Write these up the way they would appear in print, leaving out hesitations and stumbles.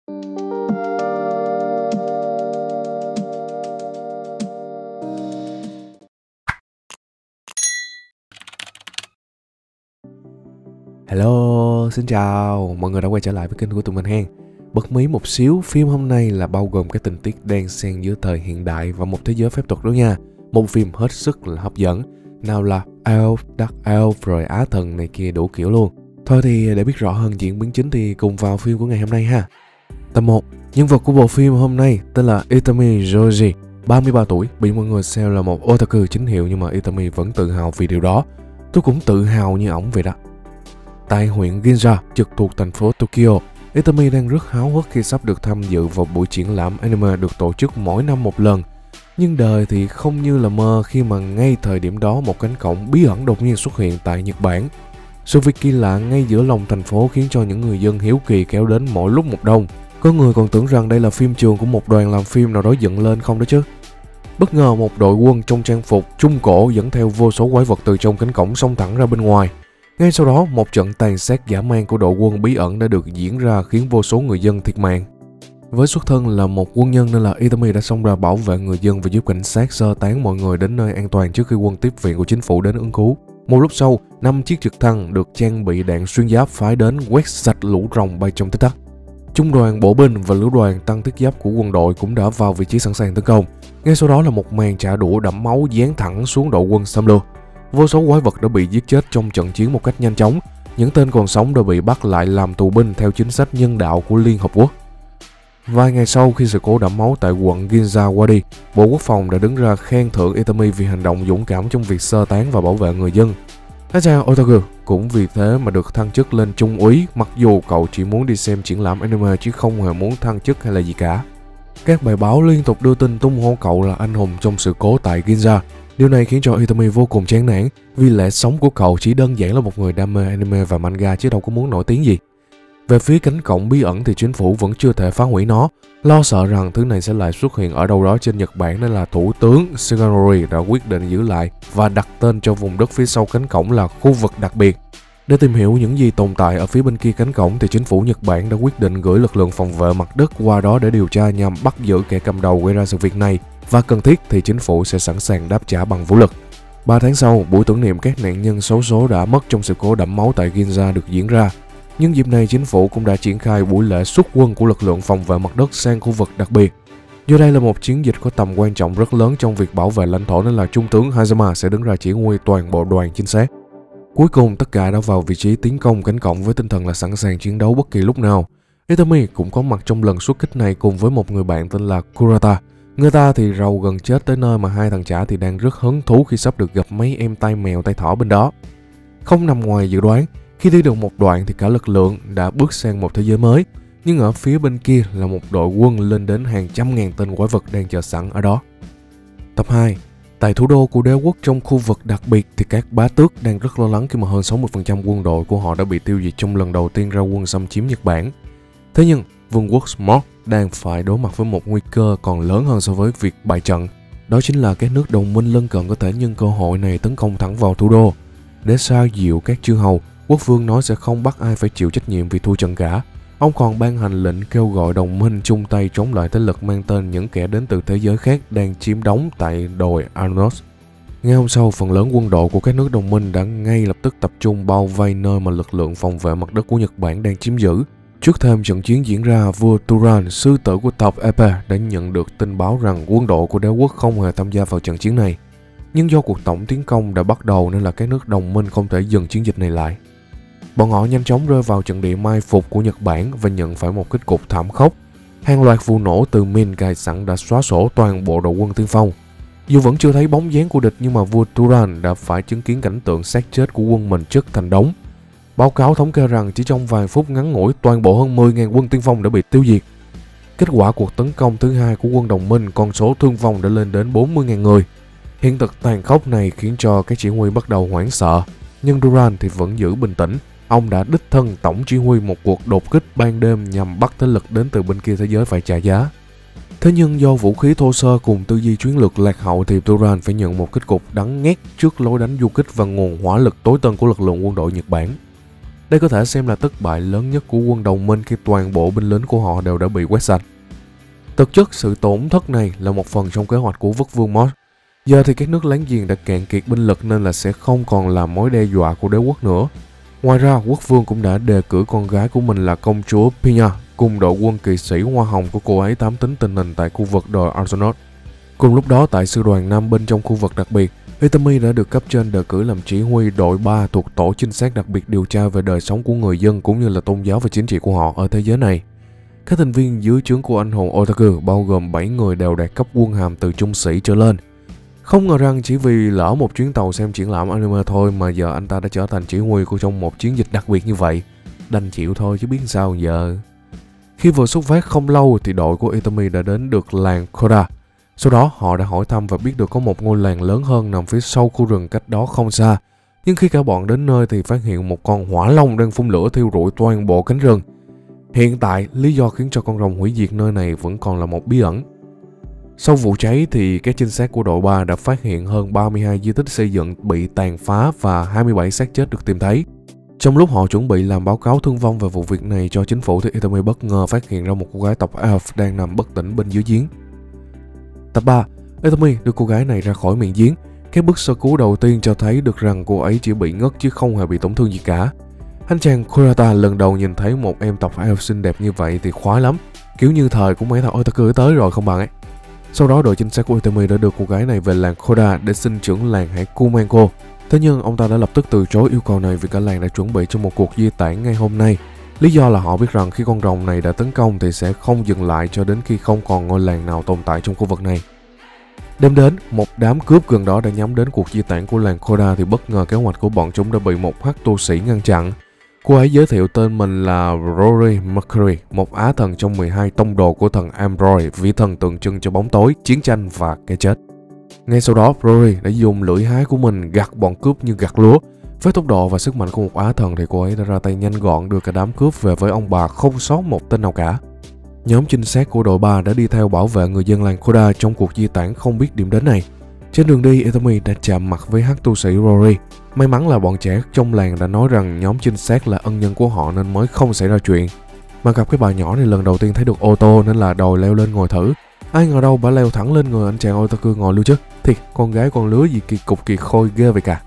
Hello, xin chào, mọi người đã quay trở lại với kênh của tụi mình hen. Bật mí một xíu, phim hôm nay là bao gồm các tình tiết đan xen giữa thời hiện đại và một thế giới phép thuật đó nha. Một phim hết sức là hấp dẫn, nào là Elf, Dark Elf rồi Á Thần này kia đủ kiểu luôn. Thôi thì để biết rõ hơn diễn biến chính thì cùng vào phim của ngày hôm nay ha. Tập 1, nhân vật của bộ phim hôm nay tên là Itami Joji, 33 tuổi, bị mọi người xem là một otaku chính hiệu nhưng mà Itami vẫn tự hào vì điều đó. Tôi cũng tự hào như ổng vậy đó. Tại huyện Ginza, trực thuộc thành phố Tokyo, Itami đang rất háo hức khi sắp được tham dự vào buổi triển lãm anime được tổ chức mỗi năm một lần. Nhưng đời thì không như là mơ khi mà ngay thời điểm đó một cánh cổng bí ẩn đột nhiên xuất hiện tại Nhật Bản. Sự việc kỳ lạ ngay giữa lòng thành phố khiến cho những người dân hiếu kỳ kéo đến mỗi lúc một đông. Có người còn tưởng rằng đây là phim trường của một đoàn làm phim nào đó dựng lên không đó chứ. Bất ngờ một đội quân trong trang phục trung cổ dẫn theo vô số quái vật từ trong cánh cổng xông thẳng ra bên ngoài. Ngay sau đó, một trận tàn sát dã man của đội quân bí ẩn đã được diễn ra khiến vô số người dân thiệt mạng. Với xuất thân là một quân nhân nên là Itami đã xông ra bảo vệ người dân và giúp cảnh sát sơ tán mọi người đến nơi an toàn trước khi quân tiếp viện của chính phủ đến ứng cứu. Một lúc sau, 5 chiếc trực thăng được trang bị đạn xuyên giáp phái đến quét sạch lũ rồng bay trong tích tắc. Trung đoàn bộ binh và lữ đoàn tăng thiết giáp của quân đội cũng đã vào vị trí sẵn sàng tấn công. Ngay sau đó là một màn trả đũa đẫm máu giáng thẳng xuống đội quân xâm lược. Vô số quái vật đã bị giết chết trong trận chiến một cách nhanh chóng. Những tên còn sống đã bị bắt lại làm tù binh theo chính sách nhân đạo của Liên Hợp Quốc. Vài ngày sau khi sự cố đẫm máu tại quận Ginza qua đi, Bộ Quốc phòng đã đứng ra khen thưởng Itami vì hành động dũng cảm trong việc sơ tán và bảo vệ người dân. Aja Otaku cũng vì thế mà được thăng chức lên trung úy, mặc dù cậu chỉ muốn đi xem triển lãm anime chứ không hề muốn thăng chức hay là gì cả. Các bài báo liên tục đưa tin tung hô cậu là anh hùng trong sự cố tại Ginza. Điều này khiến cho Itami vô cùng chán nản vì lẽ sống của cậu chỉ đơn giản là một người đam mê anime và manga chứ đâu có muốn nổi tiếng gì. Về phía cánh cổng bí ẩn thì chính phủ vẫn chưa thể phá hủy nó, lo sợ rằng thứ này sẽ lại xuất hiện ở đâu đó trên Nhật Bản nên là Thủ tướng Shigenori đã quyết định giữ lại và đặt tên cho vùng đất phía sau cánh cổng là khu vực đặc biệt. Để tìm hiểu những gì tồn tại ở phía bên kia cánh cổng thì chính phủ Nhật Bản đã quyết định gửi lực lượng phòng vệ mặt đất qua đó để điều tra nhằm bắt giữ kẻ cầm đầu gây ra sự việc này, và cần thiết thì chính phủ sẽ sẵn sàng đáp trả bằng vũ lực. 3 tháng sau, buổi tưởng niệm các nạn nhân xấu số đã mất trong sự cố đẫm máu tại Ginza được diễn ra. Nhưng dịp này chính phủ cũng đã triển khai buổi lễ xuất quân của lực lượng phòng vệ mặt đất sang khu vực đặc biệt. Do đây là một chiến dịch có tầm quan trọng rất lớn trong việc bảo vệ lãnh thổ nên là Trung tướng Hazama sẽ đứng ra chỉ huy toàn bộ đoàn chính xác. Cuối cùng tất cả đã vào vị trí tiến công cánh cổng với tinh thần là sẵn sàng chiến đấu bất kỳ lúc nào. Itami cũng có mặt trong lần xuất kích này cùng với một người bạn tên là Kurata. Người ta thì rầu gần chết tới nơi mà hai thằng chả thì đang rất hứng thú khi sắp được gặp mấy em tai mèo tai thỏ bên đó. Không nằm ngoài dự đoán, khi đi được một đoạn thì cả lực lượng đã bước sang một thế giới mới. Nhưng ở phía bên kia là một đội quân lên đến hàng trăm ngàn tên quái vật đang chờ sẵn ở đó. Tập 2. Tại thủ đô của đế quốc trong khu vực đặc biệt thì các bá tước đang rất lo lắng khi mà hơn 60% quân đội của họ đã bị tiêu diệt trong lần đầu tiên ra quân xâm chiếm Nhật Bản. Thế nhưng, vương quốc Smog đang phải đối mặt với một nguy cơ còn lớn hơn so với việc bại trận. Đó chính là các nước đồng minh lân cận có thể nhân cơ hội này tấn công thẳng vào thủ đô. Để xoa dịu các chư hầu, quốc vương nói sẽ không bắt ai phải chịu trách nhiệm vì thua trận cả. Ông còn ban hành lệnh kêu gọi đồng minh chung tay chống lại thế lực mang tên những kẻ đến từ thế giới khác đang chiếm đóng tại đồi Arnos. Ngay hôm sau, phần lớn quân đội của các nước đồng minh đã ngay lập tức tập trung bao vây nơi mà lực lượng phòng vệ mặt đất của Nhật Bản đang chiếm giữ. Trước thêm trận chiến diễn ra, vua Turan, sư tử của tộc Epe, đã nhận được tin báo rằng quân đội của đế quốc không hề tham gia vào trận chiến này. Nhưng do cuộc tổng tiến công đã bắt đầu nên là các nước đồng minh không thể dừng chiến dịch này lại. Bọn họ nhanh chóng rơi vào trận địa mai phục của Nhật Bản và nhận phải một kết cục thảm khốc. Hàng loạt vụ nổ từ min cài sẵn đã xóa sổ toàn bộ đội quân tiên phong. Dù vẫn chưa thấy bóng dáng của địch nhưng mà vua Turan đã phải chứng kiến cảnh tượng xác chết của quân mình chất thành đống. Báo cáo thống kê rằng chỉ trong vài phút ngắn ngủi toàn bộ hơn 10.000 quân tiên phong đã bị tiêu diệt. Kết quả cuộc tấn công thứ hai của quân đồng minh, con số thương vong đã lên đến 40.000 người. Hiện thực tàn khốc này khiến cho các chỉ huy bắt đầu hoảng sợ, nhưng Duran thì vẫn giữ bình tĩnh. Ông đã đích thân tổng chỉ huy một cuộc đột kích ban đêm nhằm bắt thế lực đến từ bên kia thế giới phải trả giá. Thế nhưng do vũ khí thô sơ cùng tư duy chiến lược lạc hậu thì Duran phải nhận một kết cục đắng nghét trước lối đánh du kích và nguồn hỏa lực tối tân của lực lượng quân đội Nhật Bản. Đây có thể xem là thất bại lớn nhất của quân đồng minh khi toàn bộ binh lính của họ đều đã bị quét sạch. Thực chất, sự tổn thất này là một phần trong kế hoạch của quốc vương Moss. Giờ thì các nước láng giềng đã cạn kiệt binh lực nên là sẽ không còn là mối đe dọa của đế quốc nữa. Ngoài ra, quốc vương cũng đã đề cử con gái của mình là công chúa Pina cùng đội quân kỵ sĩ hoa hồng của cô ấy thám thính tình hình tại khu vực đồi Arsonos. Cùng lúc đó, tại sư đoàn Nam binh trong khu vực đặc biệt, Itami đã được cấp trên đề cử làm chỉ huy đội 3 thuộc tổ trinh sát đặc biệt điều tra về đời sống của người dân cũng như là tôn giáo và chính trị của họ ở thế giới này. Các thành viên dưới trướng của anh hùng Otaku bao gồm 7 người đều đạt cấp quân hàm từ trung sĩ trở lên. Không ngờ rằng chỉ vì lỡ một chuyến tàu xem triển lãm anime thôi mà giờ anh ta đã trở thành chỉ huy của trong một chiến dịch đặc biệt như vậy. Đành chịu thôi chứ biết sao giờ. Khi vừa xuất phát không lâu thì đội của Itami đã đến được làng Koda. Sau đó họ đã hỏi thăm và biết được có một ngôi làng lớn hơn nằm phía sau khu rừng cách đó không xa. Nhưng khi cả bọn đến nơi thì phát hiện một con hỏa long đang phun lửa thiêu rụi toàn bộ cánh rừng. Hiện tại, lý do khiến cho con rồng hủy diệt nơi này vẫn còn là một bí ẩn. Sau vụ cháy thì các trinh sát của đội 3 đã phát hiện hơn 32 di tích xây dựng bị tàn phá và 27 xác chết được tìm thấy. Trong lúc họ chuẩn bị làm báo cáo thương vong về vụ việc này cho chính phủ thì Itami bất ngờ phát hiện ra một cô gái tộc Elf đang nằm bất tỉnh bên dưới giếng. Tập 3, Itami đưa cô gái này ra khỏi miệng giếng. Các bước sơ cứu đầu tiên cho thấy được rằng cô ấy chỉ bị ngất chứ không hề bị tổn thương gì cả. Anh chàng Kurata lần đầu nhìn thấy một em tộc Elf xinh đẹp như vậy thì khoái lắm, kiểu như thời của mấy thằng Otaku tới rồi không bằng ấy. Sau đó đội trinh sát của Itami đã đưa cô gái này về làng Koda để xin trưởng làng hãy cứu mang cô. Thế nhưng ông ta đã lập tức từ chối yêu cầu này vì cả làng đã chuẩn bị cho một cuộc di tản ngay hôm nay. Lý do là họ biết rằng khi con rồng này đã tấn công thì sẽ không dừng lại cho đến khi không còn ngôi làng nào tồn tại trong khu vực này. Đêm đến, một đám cướp gần đó đã nhắm đến cuộc di tản của làng Koda thì bất ngờ kế hoạch của bọn chúng đã bị một hắc tu sĩ ngăn chặn. Cô ấy giới thiệu tên mình là Rory Mercury, một á thần trong 12 tông đồ của thần Ambroy, vị thần tượng trưng cho bóng tối, chiến tranh và cái chết. Ngay sau đó, Rory đã dùng lưỡi hái của mình gặt bọn cướp như gặt lúa. Với tốc độ và sức mạnh của một á thần thì cô ấy đã ra tay nhanh gọn đưa cả đám cướp về với ông bà không sót một tên nào cả. Nhóm trinh sát của đội 3 đã đi theo bảo vệ người dân làng Koda trong cuộc di tản không biết điểm đến này. Trên đường đi, Itami đã chạm mặt với hắc tu sĩ Rory. May mắn là bọn trẻ trong làng đã nói rằng nhóm trinh sát là ân nhân của họ nên mới không xảy ra chuyện. Mà gặp cái bà nhỏ này lần đầu tiên thấy được ô tô nên là đòi leo lên ngồi thử. Ai ngờ đâu bà leo thẳng lên người anh chàng Otaku ngồi luôn chứ. Thiệt, con gái con lứa gì kỳ cục kỳ khôi ghê vậy cả.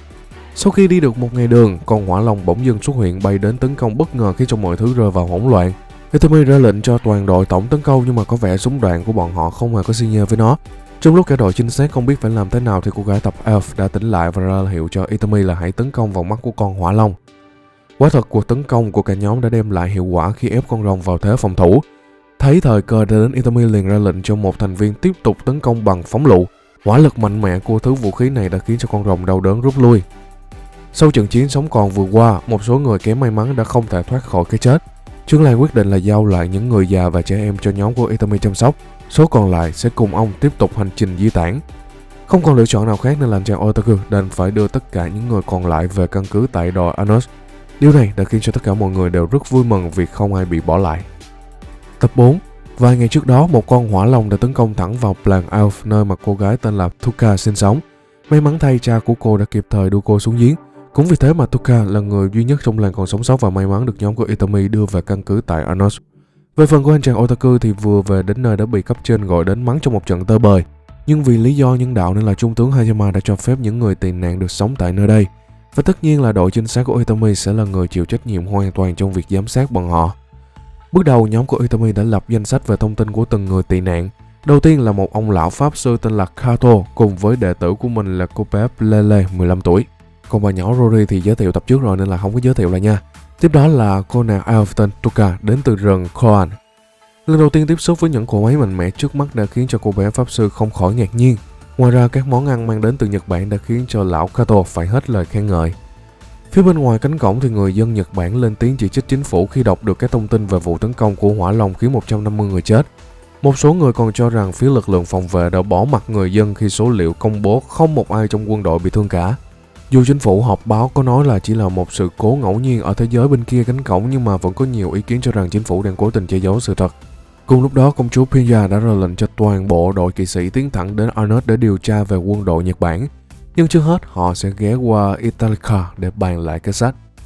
Sau khi đi được một ngày đường, con hỏa long bỗng dưng xuất hiện bay đến tấn công bất ngờ khiến cho mọi thứ rơi vào hỗn loạn. Itami ra lệnh cho toàn đội tổng tấn công nhưng mà có vẻ súng đạn của bọn họ không hề có xi nhê với nó. Trong lúc cả đội trinh sát không biết phải làm thế nào thì cô gái tộc Elf đã tỉnh lại và ra hiệu cho Itami là hãy tấn công vào mắt của con hỏa long. Quả thật cuộc tấn công của cả nhóm đã đem lại hiệu quả khi ép con rồng vào thế phòng thủ. Thấy thời cơ đã đến, Itami liền ra lệnh cho một thành viên tiếp tục tấn công bằng phóng lựu. Hỏa lực mạnh mẽ của thứ vũ khí này đã khiến cho con rồng đau đớn rút lui. Sau trận chiến sống còn vừa qua, một số người kém may mắn đã không thể thoát khỏi cái chết. Trưởng làng quyết định là giao lại những người già và trẻ em cho nhóm của Itami chăm sóc. Số còn lại sẽ cùng ông tiếp tục hành trình di tản. Không còn lựa chọn nào khác nên làm chàng Otaku đành phải đưa tất cả những người còn lại về căn cứ tại đồi Anos. Điều này đã khiến cho tất cả mọi người đều rất vui mừng vì không ai bị bỏ lại. Tập 4. Vài ngày trước đó, một con hỏa long đã tấn công thẳng vào làng Elf nơi mà cô gái tên là Tuka sinh sống. May mắn thay, cha của cô đã kịp thời đưa cô xuống giếng. Cũng vì thế mà Tuka là người duy nhất trong làng còn sống sót và may mắn được nhóm của Itami đưa về căn cứ tại Anos. Về phần của anh chàng Otaku thì vừa về đến nơi đã bị cấp trên gọi đến mắng trong một trận tơi bời. Nhưng vì lý do nhân đạo nên là Trung tướng Hayama đã cho phép những người tị nạn được sống tại nơi đây. Và tất nhiên là đội trinh sát của Itami sẽ là người chịu trách nhiệm hoàn toàn trong việc giám sát bọn họ. Bước đầu, nhóm của Itami đã lập danh sách về thông tin của từng người tị nạn. Đầu tiên là một ông lão pháp sư tên là Kato cùng với đệ tử của mình là cô bé Lele 15 tuổi. Còn bà nhỏ Rory thì giới thiệu tập trước rồi nên là không có giới thiệu lại nha. Tiếp đó là cô nàng Elf tên Tuka đến từ rừng Koan. Lần đầu tiên tiếp xúc với những cỗ máy mạnh mẽ trước mắt đã khiến cho cô bé pháp sư không khỏi ngạc nhiên. Ngoài ra, các món ăn mang đến từ Nhật Bản đã khiến cho lão Kato phải hết lời khen ngợi. Phía bên ngoài cánh cổng thì người dân Nhật Bản lên tiếng chỉ trích chính phủ khi đọc được các thông tin về vụ tấn công của hỏa long khiến 150 người chết. Một số người còn cho rằng phía lực lượng phòng vệ đã bỏ mặc người dân khi số liệu công bố không một ai trong quân đội bị thương cả. Dù chính phủ họp báo có nói là chỉ là một sự cố ngẫu nhiên ở thế giới bên kia cánh cổng nhưng mà vẫn có nhiều ý kiến cho rằng chính phủ đang cố tình che giấu sự thật. Cùng lúc đó, công chúa Pinya đã ra lệnh cho toàn bộ đội kỵ sĩ tiến thẳng đến Arnold để điều tra về quân đội Nhật Bản. Nhưng trước hết, họ sẽ ghé qua Italica để bàn lại cái sách.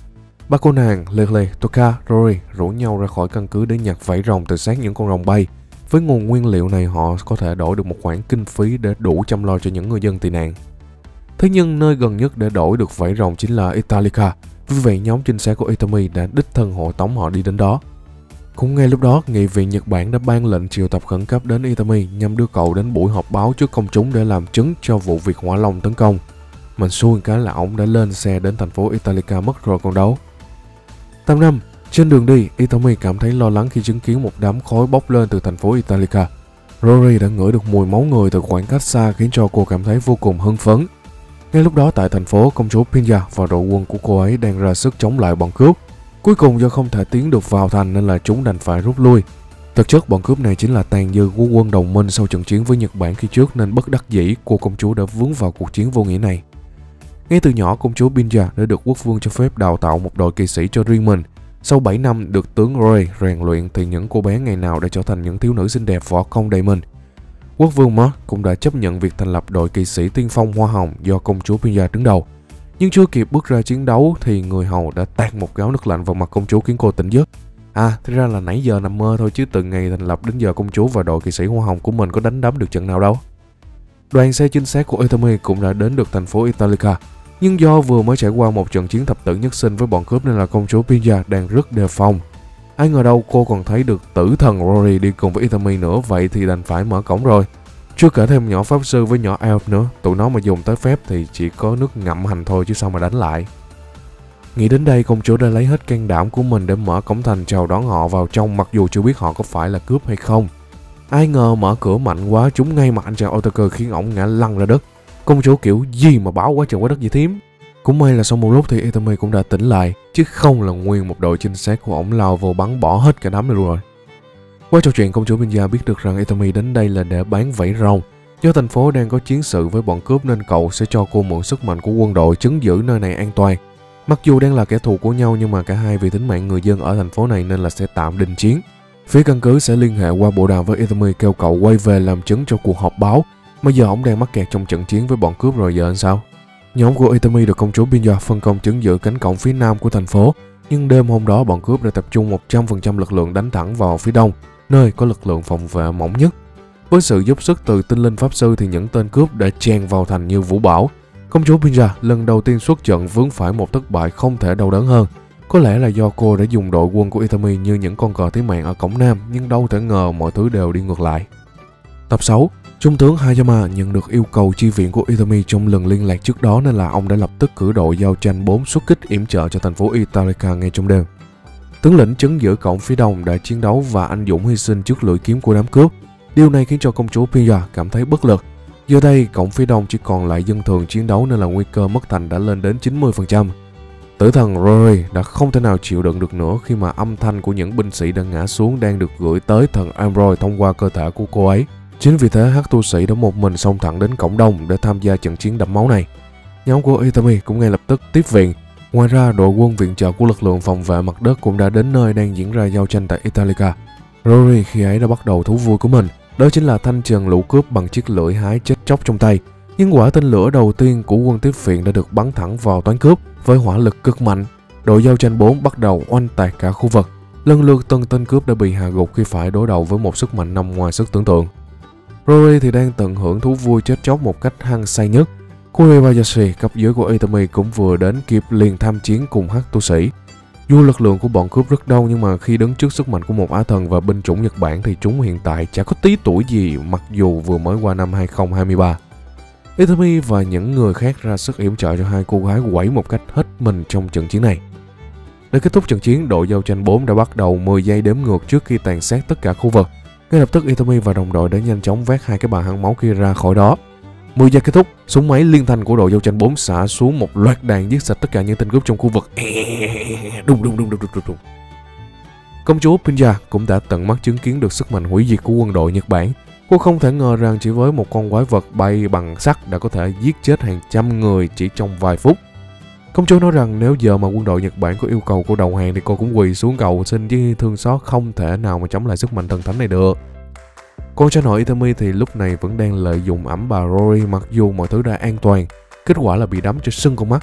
Ba cô nàng Lele, Toka, Rory rủ nhau ra khỏi căn cứ để nhặt vảy rồng từ xác những con rồng bay. Với nguồn nguyên liệu này họ có thể đổi được một khoản kinh phí để đủ chăm lo cho những người dân tị nạn. Thế nhưng nơi gần nhất để đổi được vảy rồng chính là Italica. Vì vậy nhóm trinh sát của Itami đã đích thân hộ tống họ đi đến đó. Cũng ngay lúc đó, nghị viện Nhật Bản đã ban lệnh triệu tập khẩn cấp đến Itami nhằm đưa cậu đến buổi họp báo trước công chúng để làm chứng cho vụ việc hỏa long tấn công. Mình xui cái là ổng đã lên xe đến thành phố Italica mất rồi còn đâu. 8 năm, trên đường đi, Itami cảm thấy lo lắng khi chứng kiến một đám khói bốc lên từ thành phố Italica. Rory đã ngửi được mùi máu người từ khoảng cách xa khiến cho cô cảm thấy vô cùng hưng phấn. Ngay lúc đó tại thành phố, công chúa Pinya và đội quân của cô ấy đang ra sức chống lại bọn cướp. Cuối cùng do không thể tiến được vào thành nên là chúng đành phải rút lui. Thực chất bọn cướp này chính là tàn dư của quân đồng minh sau trận chiến với Nhật Bản khi trước nên bất đắc dĩ cô công chúa đã vướng vào cuộc chiến vô nghĩa này. Ngay từ nhỏ, công chúa Pinya đã được quốc vương cho phép đào tạo một đội kỵ sĩ cho riêng mình. Sau 7 năm được tướng Roy rèn luyện thì những cô bé ngày nào đã trở thành những thiếu nữ xinh đẹp võ công đầy mình. Quốc vương Mark cũng đã chấp nhận việc thành lập đội kỵ sĩ tiên phong hoa hồng do công chúa Pinya đứng đầu. Nhưng chưa kịp bước ra chiến đấu thì người hầu đã tạt một gáo nước lạnh vào mặt công chúa khiến cô tỉnh giấc. Thế ra là nãy giờ nằm mơ thôi chứ từ ngày thành lập đến giờ công chúa và đội kỵ sĩ hoa hồng của mình có đánh đấm được trận nào đâu. Đoàn xe trinh sát của Itami cũng đã đến được thành phố Italica. Nhưng do vừa mới trải qua một trận chiến thập tử nhất sinh với bọn cướp nên là công chúa Pinya đang rất đề phòng. Ai ngờ đâu cô còn thấy được tử thần Rory đi cùng với Itami nữa, vậy thì đành phải mở cổng rồi. Chưa kể thêm nhỏ pháp sư với nhỏ elf nữa, tụi nó mà dùng tới phép thì chỉ có nước ngậm hành thôi chứ sao mà đánh lại. Nghĩ đến đây, công chúa đã lấy hết can đảm của mình để mở cổng thành chào đón họ vào trong, mặc dù chưa biết họ có phải là cướp hay không. Ai ngờ mở cửa mạnh quá trúng ngay mặt anh chàng Otake khiến ổng ngã lăn ra đất. Công chúa kiểu gì mà báo quá trời quá đất vậy thím. Cũng may là sau một lúc thì Itami cũng đã tỉnh lại, chứ không là nguyên một đội trinh sát của ổng lao vô bắn bỏ hết cả đám này luôn rồi. Qua trò chuyện, công chúa Pinya biết được rằng Itami đến đây là để bán vảy rồng. Do thành phố đang có chiến sự với bọn cướp nên cậu sẽ cho cô mượn sức mạnh của quân đội trấn giữ nơi này an toàn. Mặc dù đang là kẻ thù của nhau nhưng mà cả hai vì tính mạng người dân ở thành phố này nên là sẽ tạm đình chiến. Phía căn cứ sẽ liên hệ qua bộ đàm với Itami kêu cậu quay về làm chứng cho cuộc họp báo. Mà giờ ổng đang mắc kẹt trong trận chiến với bọn cướp rồi, giờ anh sao? Nhóm của Itami được công chúa Pinya phân công trấn giữ cánh cổng phía nam của thành phố. Nhưng đêm hôm đó bọn cướp đã tập trung 100% lực lượng đánh thẳng vào phía đông, nơi có lực lượng phòng vệ mỏng nhất. Với sự giúp sức từ tinh linh pháp sư thì những tên cướp đã chen vào thành như vũ bão. Công chúa Pinya lần đầu tiên xuất trận vướng phải một thất bại không thể đau đớn hơn. Có lẽ là do cô đã dùng đội quân của Itami như những con cờ tí mạng ở cổng nam, nhưng đâu thể ngờ mọi thứ đều đi ngược lại. Tập 6. Trung tướng Hayama nhận được yêu cầu chi viện của Itami trong lần liên lạc trước đó nên là ông đã lập tức cử đội giao tranh 4 xuất kích yểm trợ cho thành phố Italica ngay trong đêm. Tướng lĩnh trấn giữ cổng phía đông đã chiến đấu và anh dũng hy sinh trước lưỡi kiếm của đám cướp. Điều này khiến cho công chúa Pinya cảm thấy bất lực. Giờ đây cổng phía đông chỉ còn lại dân thường chiến đấu nên là nguy cơ mất thành đã lên đến 90%. Tử thần Rory đã không thể nào chịu đựng được nữa khi mà âm thanh của những binh sĩ đã ngã xuống đang được gửi tới thần Ambroy thông qua cơ thể của cô ấy. Chính vì thế hắc tu sĩ đã một mình xông thẳng đến cổng đông để tham gia trận chiến đẫm máu này. Nhóm của Itami cũng ngay lập tức tiếp viện. Ngoài ra, đội quân viện trợ của lực lượng phòng vệ mặt đất cũng đã đến nơi đang diễn ra giao tranh tại Italica. Rory khi ấy đã bắt đầu thú vui của mình, đó chính là thanh trừng lũ cướp bằng chiếc lưỡi hái chết chóc trong tay. Nhưng quả tên lửa đầu tiên của quân tiếp viện đã được bắn thẳng vào toán cướp với hỏa lực cực mạnh. Đội giao tranh 4 bắt đầu oanh tạc cả khu vực. Lần lượt từng tên cướp đã bị hạ gục khi phải đối đầu với một sức mạnh nằm ngoài sức tưởng tượng. Rory thì đang tận hưởng thú vui chết chóc một cách hăng say nhất. Kuribayashi, cấp dưới của Itami cũng vừa đến kịp liền tham chiến cùng hắc tu sĩ. Dù lực lượng của bọn cướp rất đông nhưng mà khi đứng trước sức mạnh của một Á thần và binh chủng Nhật Bản thì chúng hiện tại chả có tí tuổi gì mặc dù vừa mới qua năm 2023. Itami và những người khác ra sức yểm trợ cho hai cô gái quẩy một cách hết mình trong trận chiến này. Để kết thúc trận chiến, đội giao tranh 4 đã bắt đầu 10 giây đếm ngược trước khi tàn sát tất cả khu vực. Ngay lập tức Itami và đồng đội đã nhanh chóng vác hai cái bà hăng máu kia ra khỏi đó. 10 giây kết thúc, súng máy liên thanh của đội giao tranh 4 xả xuống một loạt đạn giết sạch tất cả những tên cướp trong khu vực. Đùng đùng đùng đùng đùng đùng. Công chúa Pinya cũng đã tận mắt chứng kiến được sức mạnh hủy diệt của quân đội Nhật Bản. Cô không thể ngờ rằng chỉ với một con quái vật bay bằng sắt đã có thể giết chết hàng trăm người chỉ trong vài phút. Công chúa nói rằng nếu giờ mà quân đội Nhật Bản có yêu cầu cô đầu hàng thì cô cũng quỳ xuống cầu xin chứ thương xót không thể nào mà chống lại sức mạnh thần thánh này được. Con trai nội Itami thì lúc này vẫn đang lợi dụng ẵm bà Rory mặc dù mọi thứ đã an toàn. Kết quả là bị đấm cho sưng con mắt.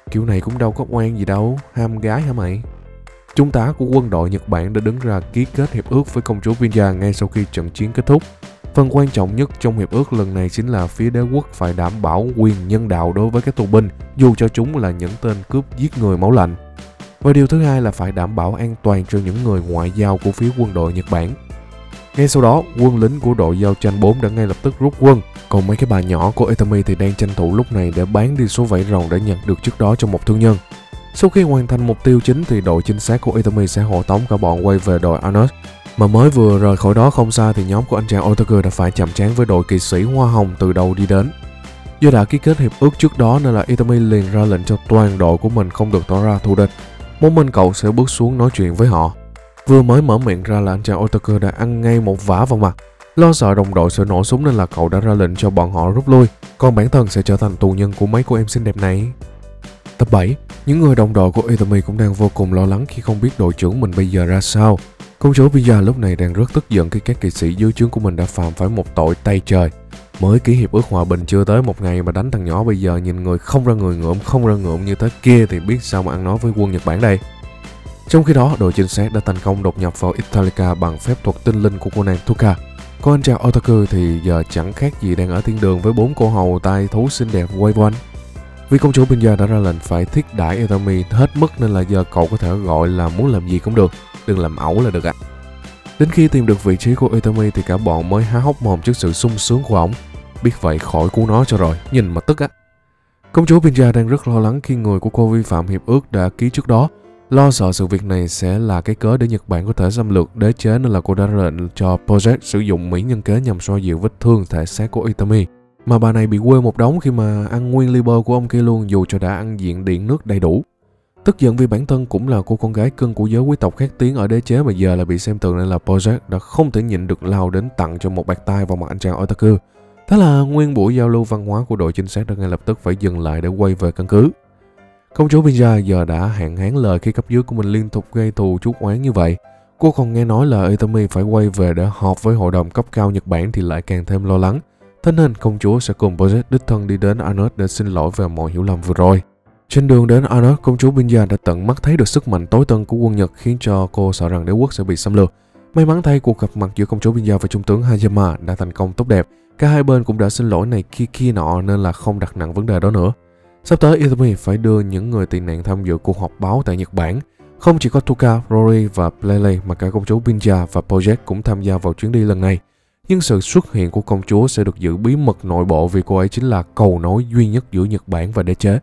Kiểu này cũng đâu có oan gì đâu, ham gái hả mày? Trung tá của quân đội Nhật Bản đã đứng ra ký kết hiệp ước với công chúa Pinja ngay sau khi trận chiến kết thúc. Phần quan trọng nhất trong hiệp ước lần này chính là phía đế quốc phải đảm bảo quyền nhân đạo đối với các tù binh, dù cho chúng là những tên cướp giết người máu lạnh. Và điều thứ hai là phải đảm bảo an toàn cho những người ngoại giao của phía quân đội Nhật Bản. Ngay sau đó, quân lính của đội giao tranh 4 đã ngay lập tức rút quân, còn mấy cái bà nhỏ của Itami thì đang tranh thủ lúc này để bán đi số vảy rồng đã nhận được trước đó cho một thương nhân. Sau khi hoàn thành mục tiêu chính thì đội trinh sát của Itami sẽ hộ tống cả bọn quay về đội Arnold. Mà mới vừa rời khỏi đó không xa thì nhóm của anh chàng Otaku đã phải chạm trán với đội kỵ sĩ Hoa Hồng từ đầu đi đến. Do đã ký kết hiệp ước trước đó nên là Itami liền ra lệnh cho toàn đội của mình không được tỏ ra thù địch. Một mình cậu sẽ bước xuống nói chuyện với họ. Vừa mới mở miệng ra là anh chàng Otaku đã ăn ngay một vả vào mặt. Lo sợ đồng đội sẽ nổ súng nên là cậu đã ra lệnh cho bọn họ rút lui, còn bản thân sẽ trở thành tù nhân của mấy cô em xinh đẹp này. Tập 7, những người đồng đội của Itami cũng đang vô cùng lo lắng khi không biết đội trưởng mình bây giờ ra sao. Công chúa Pinja lúc này đang rất tức giận khi các kỵ sĩ dưới trướng của mình đã phạm phải một tội tày trời. Mới ký hiệp ước hòa bình chưa tới một ngày mà đánh thằng nhỏ bây giờ nhìn người không ra người ngượm không ra ngượm như thế kia thì biết sao mà ăn nói với quân Nhật Bản đây. Trong khi đó, đội trinh sát đã thành công đột nhập vào Italica bằng phép thuật tinh linh của cô nàng Tuka. Còn anh chàng Otaku thì giờ chẳng khác gì đang ở thiên đường với 4 cô hầu tai thú xinh đẹp quay quanh. Vì công chúa Pinja đã ra lệnh phải thiết đãi Itami hết mức nên là giờ cậu có thể gọi là muốn làm gì cũng được, đừng làm ẩu là được ạ. Đến khi tìm được vị trí của Itami thì cả bọn mới há hốc mồm trước sự sung sướng của ổng. Biết vậy khỏi cứu nó cho rồi, nhìn mà tức á. Công chúa Pinja đang rất lo lắng khi người của cô vi phạm hiệp ước đã ký trước đó. Lo sợ sự việc này sẽ là cái cớ để Nhật Bản có thể xâm lược đế chế nên là cô đã ra lệnh cho Project sử dụng mỹ nhân kế nhằm xoa dịu vết thương thể xác của Itami. Mà bà này bị quê một đống khi mà ăn nguyên ly bơ của ông kia luôn dù cho đã ăn diện điện nước đầy đủ. Tức giận vì bản thân cũng là cô con gái cưng của giới quý tộc khét tiếng ở đế chế mà giờ là bị xem thường nên là Project đã không thể nhịn được lao đến tặng cho một bạt tai vào mặt anh chàng Otaku. Thế là nguyên buổi giao lưu văn hóa của đội trinh sát đã ngay lập tức phải dừng lại để quay về căn cứ. Công chúa Pinja giờ đã hạn hán lời khi cấp dưới của mình liên tục gây thù chuốc oán như vậy. Cô còn nghe nói là Itami phải quay về để họp với hội đồng cấp cao Nhật Bản thì lại càng thêm lo lắng. Thế nên công chúa sẽ cùng Project đích thân đi đến Arnold để xin lỗi về mọi hiểu lầm vừa rồi. Trên đường đến Arnold, công chúa Pinja đã tận mắt thấy được sức mạnh tối tân của quân Nhật khiến cho cô sợ rằng đế quốc sẽ bị xâm lược. May mắn thay cuộc gặp mặt giữa công chúa Pinja và trung tướng Hayama đã thành công tốt đẹp. Cả hai bên cũng đã xin lỗi này kia nọ nên là không đặt nặng vấn đề đó nữa. Sắp tới Itami phải đưa những người tị nạn tham dự cuộc họp báo tại Nhật Bản. Không chỉ có Tuka, Rory và Lele mà cả công chúa Pinja và Project cũng tham gia vào chuyến đi lần này. Nhưng sự xuất hiện của công chúa sẽ được giữ bí mật nội bộ vì cô ấy chính là cầu nối duy nhất giữa Nhật Bản và đế chế.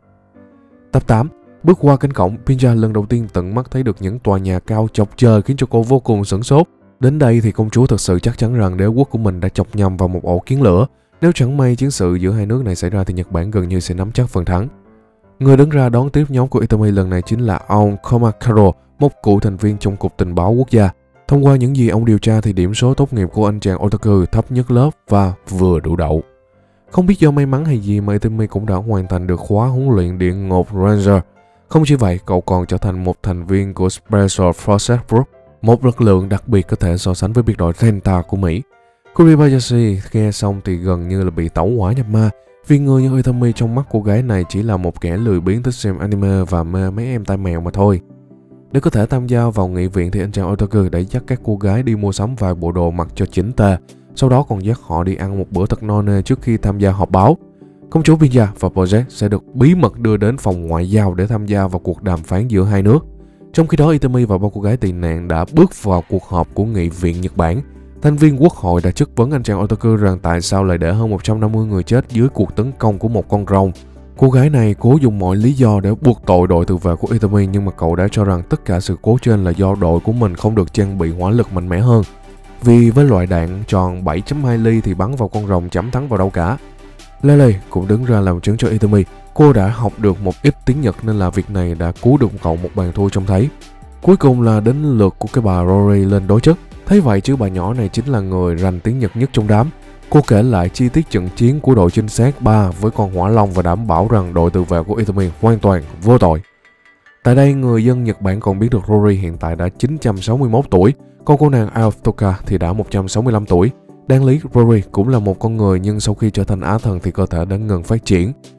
Tập 8, bước qua cánh cổng, Pinja lần đầu tiên tận mắt thấy được những tòa nhà cao chọc trời khiến cho cô vô cùng sửng sốt. Đến đây thì công chúa thật sự chắc chắn rằng đế quốc của mình đã chọc nhầm vào một ổ kiến lửa. Nếu chẳng may chiến sự giữa hai nước này xảy ra thì Nhật Bản gần như sẽ nắm chắc phần thắng. Người đứng ra đón tiếp nhóm của Itami lần này chính là ông Komakaro, một cựu thành viên trong Cục Tình báo Quốc gia. Thông qua những gì ông điều tra thì điểm số tốt nghiệp của anh chàng Otaku thấp nhất lớp và vừa đủ đậu. Không biết do may mắn hay gì mà Itami cũng đã hoàn thành được khóa huấn luyện địa ngục Ranger. Không chỉ vậy, cậu còn trở thành một thành viên của Special Forces Group, một lực lượng đặc biệt có thể so sánh với biệt đội Delta của Mỹ. Kuribayashi nghe xong thì gần như là bị tẩu hỏa nhập ma, vì người như Itami trong mắt cô gái này chỉ là một kẻ lười biếng thích xem anime và mê mấy em tai mèo mà thôi. Để có thể tham gia vào nghị viện thì anh chàng Otaku đã dắt các cô gái đi mua sắm vài bộ đồ mặc cho chỉnh tề, sau đó còn dắt họ đi ăn một bữa thật no nê trước khi tham gia họp báo. Công chúa Pinja và Project sẽ được bí mật đưa đến phòng ngoại giao để tham gia vào cuộc đàm phán giữa hai nước. Trong khi đó, Itami và ba cô gái tị nạn đã bước vào cuộc họp của nghị viện Nhật Bản. Thành viên quốc hội đã chất vấn anh chàng Otaku rằng tại sao lại để hơn 150 người chết dưới cuộc tấn công của một con rồng. Cô gái này cố dùng mọi lý do để buộc tội đội tự vệ của Itami nhưng mà cậu đã cho rằng tất cả sự cố trên là do đội của mình không được trang bị hỏa lực mạnh mẽ hơn. Vì với loại đạn tròn 7.2 ly thì bắn vào con rồng chẳng thắng vào đâu cả. Lele cũng đứng ra làm chứng cho Itami. Cô đã học được một ít tiếng Nhật nên là việc này đã cứu được cậu một bàn thua trông thấy. Cuối cùng là đến lượt của cái bà Rory lên đối chất. Thấy vậy chứ bà nhỏ này chính là người rành tiếng Nhật nhất trong đám. Cô kể lại chi tiết trận chiến của đội trinh sát 3 với con hỏa long và đảm bảo rằng đội tự vệ của Itami hoàn toàn vô tội. Tại đây, người dân Nhật Bản còn biết được Rory hiện tại đã 961 tuổi, còn cô nàng Aotoka thì đã 165 tuổi. Đáng lý, Rory cũng là một con người nhưng sau khi trở thành Á thần thì cơ thể đã ngừng phát triển.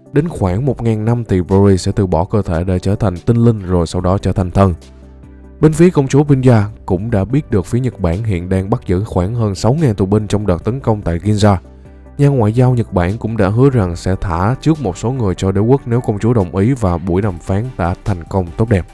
Đến khoảng 1000 năm thì Rory sẽ từ bỏ cơ thể để trở thành tinh linh rồi sau đó trở thành thần. Bên phía công chúa Pinja cũng đã biết được phía Nhật Bản hiện đang bắt giữ khoảng hơn 6.000 tù binh trong đợt tấn công tại Ginza. Nhà ngoại giao Nhật Bản cũng đã hứa rằng sẽ thả trước một số người cho đế quốc nếu công chúa đồng ý và buổi đàm phán đã thành công tốt đẹp.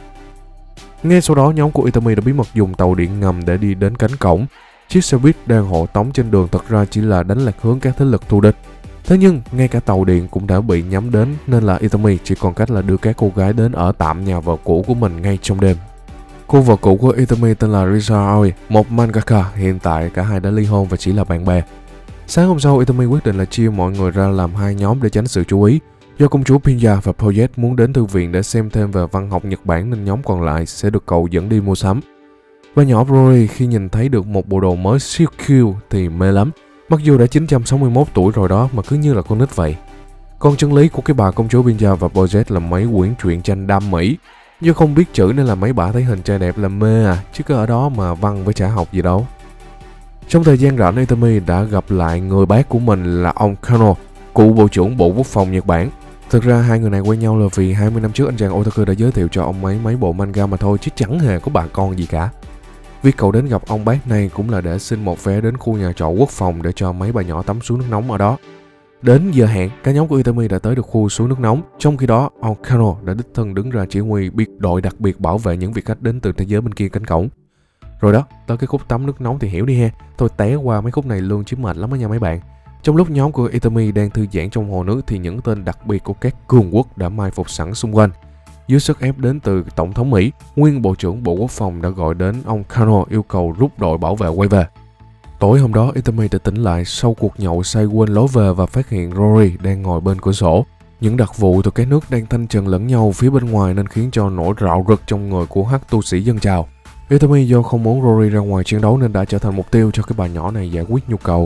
Ngay sau đó, nhóm của Itami đã bí mật dùng tàu điện ngầm để đi đến cánh cổng. Chiếc xe buýt đang hộ tống trên đường thật ra chỉ là đánh lạc hướng các thế lực thù địch. Thế nhưng, ngay cả tàu điện cũng đã bị nhắm đến nên là Itami chỉ còn cách là đưa các cô gái đến ở tạm nhà vợ cũ của mình ngay trong đêm. Cô vợ cũ của Itami tên là Risa Aoi, một mangaka, hiện tại cả hai đã ly hôn và chỉ là bạn bè. Sáng hôm sau, Itami quyết định là chia mọi người ra làm hai nhóm để tránh sự chú ý. Do công chúa Pinja và Poyet muốn đến thư viện để xem thêm về văn học Nhật Bản nên nhóm còn lại sẽ được cậu dẫn đi mua sắm. Và nhỏ Rory khi nhìn thấy được một bộ đồ mới siêu cute thì mê lắm. Mặc dù đã 961 tuổi rồi đó mà cứ như là con nít vậy. Còn chân lý của cái bà công chúa Pinja và Poyet là mấy quyển truyện tranh đam mỹ. Do không biết chữ nên là mấy bà thấy hình trai đẹp là mê à, chứ có ở đó mà văn với chả học gì đâu. Trong thời gian rảnh, Itami đã gặp lại người bác của mình là ông Kano, cựu bộ trưởng Bộ Quốc phòng Nhật Bản. Thực ra hai người này quen nhau là vì 20 năm trước anh chàng otaku đã giới thiệu cho ông ấy mấy bộ manga mà thôi chứ chẳng hề có bà con gì cả. Việc cậu đến gặp ông bác này cũng là để xin một vé đến khu nhà trọ quốc phòng để cho mấy bà nhỏ tắm suối nước nóng ở đó. Đến giờ hẹn, cả nhóm của Itami đã tới được khu suối nước nóng. Trong khi đó, ông Kano đã đích thân đứng ra chỉ huy biệt đội đặc biệt bảo vệ những vị khách đến từ thế giới bên kia cánh cổng. Rồi đó, tới cái khúc tắm nước nóng thì hiểu đi ha. Tôi té qua mấy khúc này luôn chứ mệt lắm đó nha mấy bạn. Trong lúc nhóm của Itami đang thư giãn trong hồ nước thì những tên đặc biệt của các cường quốc đã mai phục sẵn xung quanh. Dưới sức ép đến từ Tổng thống Mỹ, nguyên Bộ trưởng Bộ Quốc phòng đã gọi đến ông Kano yêu cầu rút đội bảo vệ quay về. Tối hôm đó, Itami đã tỉnh lại sau cuộc nhậu say quên lối về và phát hiện Rory đang ngồi bên cửa sổ. Những đặc vụ từ các nước đang thanh trần lẫn nhau phía bên ngoài nên khiến cho nỗi rạo rực trong người của hắc tu sĩ dân chào. Itami do không muốn Rory ra ngoài chiến đấu nên đã trở thành mục tiêu cho cái bà nhỏ này giải quyết nhu cầu.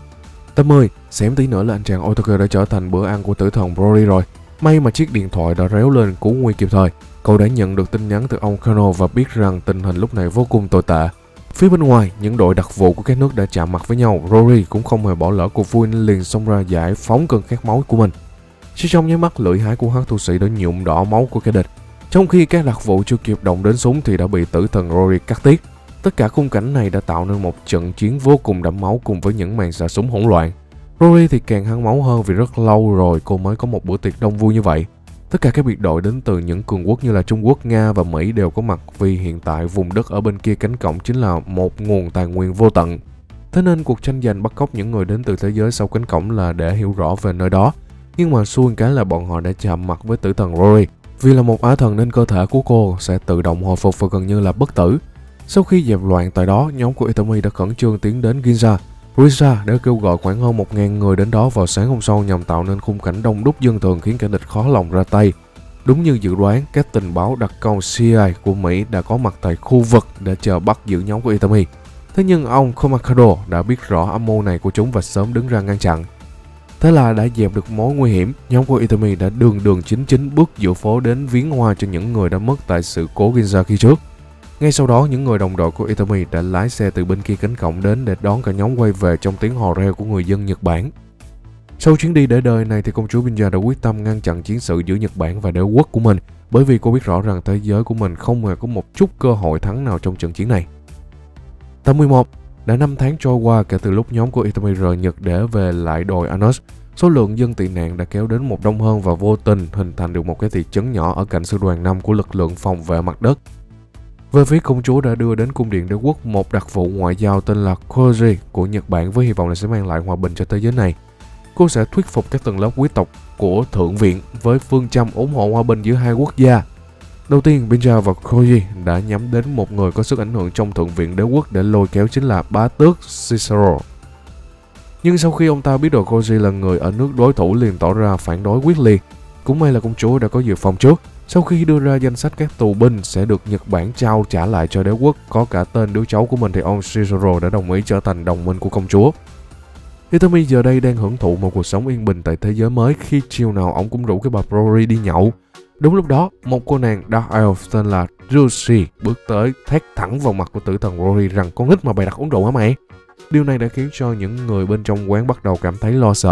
80. Xém tí nữa là anh chàng otaku đã trở thành bữa ăn của tử thần Rory rồi. May mà chiếc điện thoại đã réo lên cứu nguy kịp thời. Cậu đã nhận được tin nhắn từ ông Kano và biết rằng tình hình lúc này vô cùng tồi tệ. Phía bên ngoài, những đội đặc vụ của các nước đã chạm mặt với nhau. Rory cũng không hề bỏ lỡ cuộc vui nên liền xông ra giải phóng cơn khát máu của mình. Chỉ trong nháy mắt, lưỡi hái của hắc tu sĩ đã nhuộm đỏ máu của kẻ địch. Trong khi các đặc vụ chưa kịp động đến súng thì đã bị tử thần Rory cắt tiết. Tất cả khung cảnh này đã tạo nên một trận chiến vô cùng đẫm máu cùng với những màn xạ súng hỗn loạn. Rory thì càng hăng máu hơn vì rất lâu rồi cô mới có một bữa tiệc đông vui như vậy. Tất cả các biệt đội đến từ những cường quốc như là Trung Quốc, Nga và Mỹ đều có mặt vì hiện tại vùng đất ở bên kia cánh cổng chính là một nguồn tài nguyên vô tận. Thế nên cuộc tranh giành bắt cóc những người đến từ thế giới sau cánh cổng là để hiểu rõ về nơi đó. Nhưng mà xui cái là bọn họ đã chạm mặt với tử thần Rory. Vì là một á thần nên cơ thể của cô sẽ tự động hồi phục và gần như là bất tử. Sau khi dẹp loạn tại đó, nhóm của Itami đã khẩn trương tiến đến Ginza. Risa đã kêu gọi khoảng hơn 1000 người đến đó vào sáng hôm sau nhằm tạo nên khung cảnh đông đúc dân thường khiến kẻ địch khó lòng ra tay. Đúng như dự đoán, các tình báo đặc công CIA của Mỹ đã có mặt tại khu vực để chờ bắt giữ nhóm của Itami. Thế nhưng ông Komakado đã biết rõ âm mưu này của chúng và sớm đứng ra ngăn chặn. Thế là đã dẹp được mối nguy hiểm, nhóm của Itami đã đường chính bước giữa phố đến viếng hoa cho những người đã mất tại sự cố Ginza khi trước. Ngay sau đó, những người đồng đội của Itami đã lái xe từ bên kia cánh cổng đến để đón cả nhóm quay về trong tiếng hò reo của người dân Nhật Bản. Sau chuyến đi để đời này thì công chúa Pinja đã quyết tâm ngăn chặn chiến sự giữa Nhật Bản và đế quốc của mình, bởi vì cô biết rõ rằng thế giới của mình không hề có một chút cơ hội thắng nào trong trận chiến này. 81. Đã 5 tháng trôi qua kể từ lúc nhóm của Itami rời Nhật để về lại đồi Anos. Số lượng dân tị nạn đã kéo đến một đông hơn và vô tình hình thành được một cái thị trấn nhỏ ở cạnh sư đoàn 5 của lực lượng phòng vệ mặt đất. Về phía công chúa đã đưa đến cung điện đế quốc một đặc vụ ngoại giao tên là Koji của Nhật Bản với hy vọng là sẽ mang lại hòa bình cho thế giới này. Cô sẽ thuyết phục các tầng lớp quý tộc của Thượng viện với phương châm ủng hộ hòa bình giữa hai quốc gia. Đầu tiên, Pinja và Koji đã nhắm đến một người có sức ảnh hưởng trong Thượng viện đế quốc để lôi kéo chính là bá tước Cicero. Nhưng sau khi ông ta biết được Koji là người ở nước đối thủ liền tỏ ra phản đối quyết liệt. Cũng may là công chúa đã có dự phòng trước. Sau khi đưa ra danh sách các tù binh sẽ được Nhật Bản trao trả lại cho đế quốc có cả tên đứa cháu của mình thì ông Cicero đã đồng ý trở thành đồng minh của công chúa. Itami giờ đây đang hưởng thụ một cuộc sống yên bình tại thế giới mới khi chiều nào ông cũng rủ cái bà Rory đi nhậu. Đúng lúc đó, một cô nàng Dark Elf tên là Rushi bước tới thét thẳng vào mặt của tử thần Rory rằng con nít mà bày đặt uống rượu hả mày? Điều này đã khiến cho những người bên trong quán bắt đầu cảm thấy lo sợ.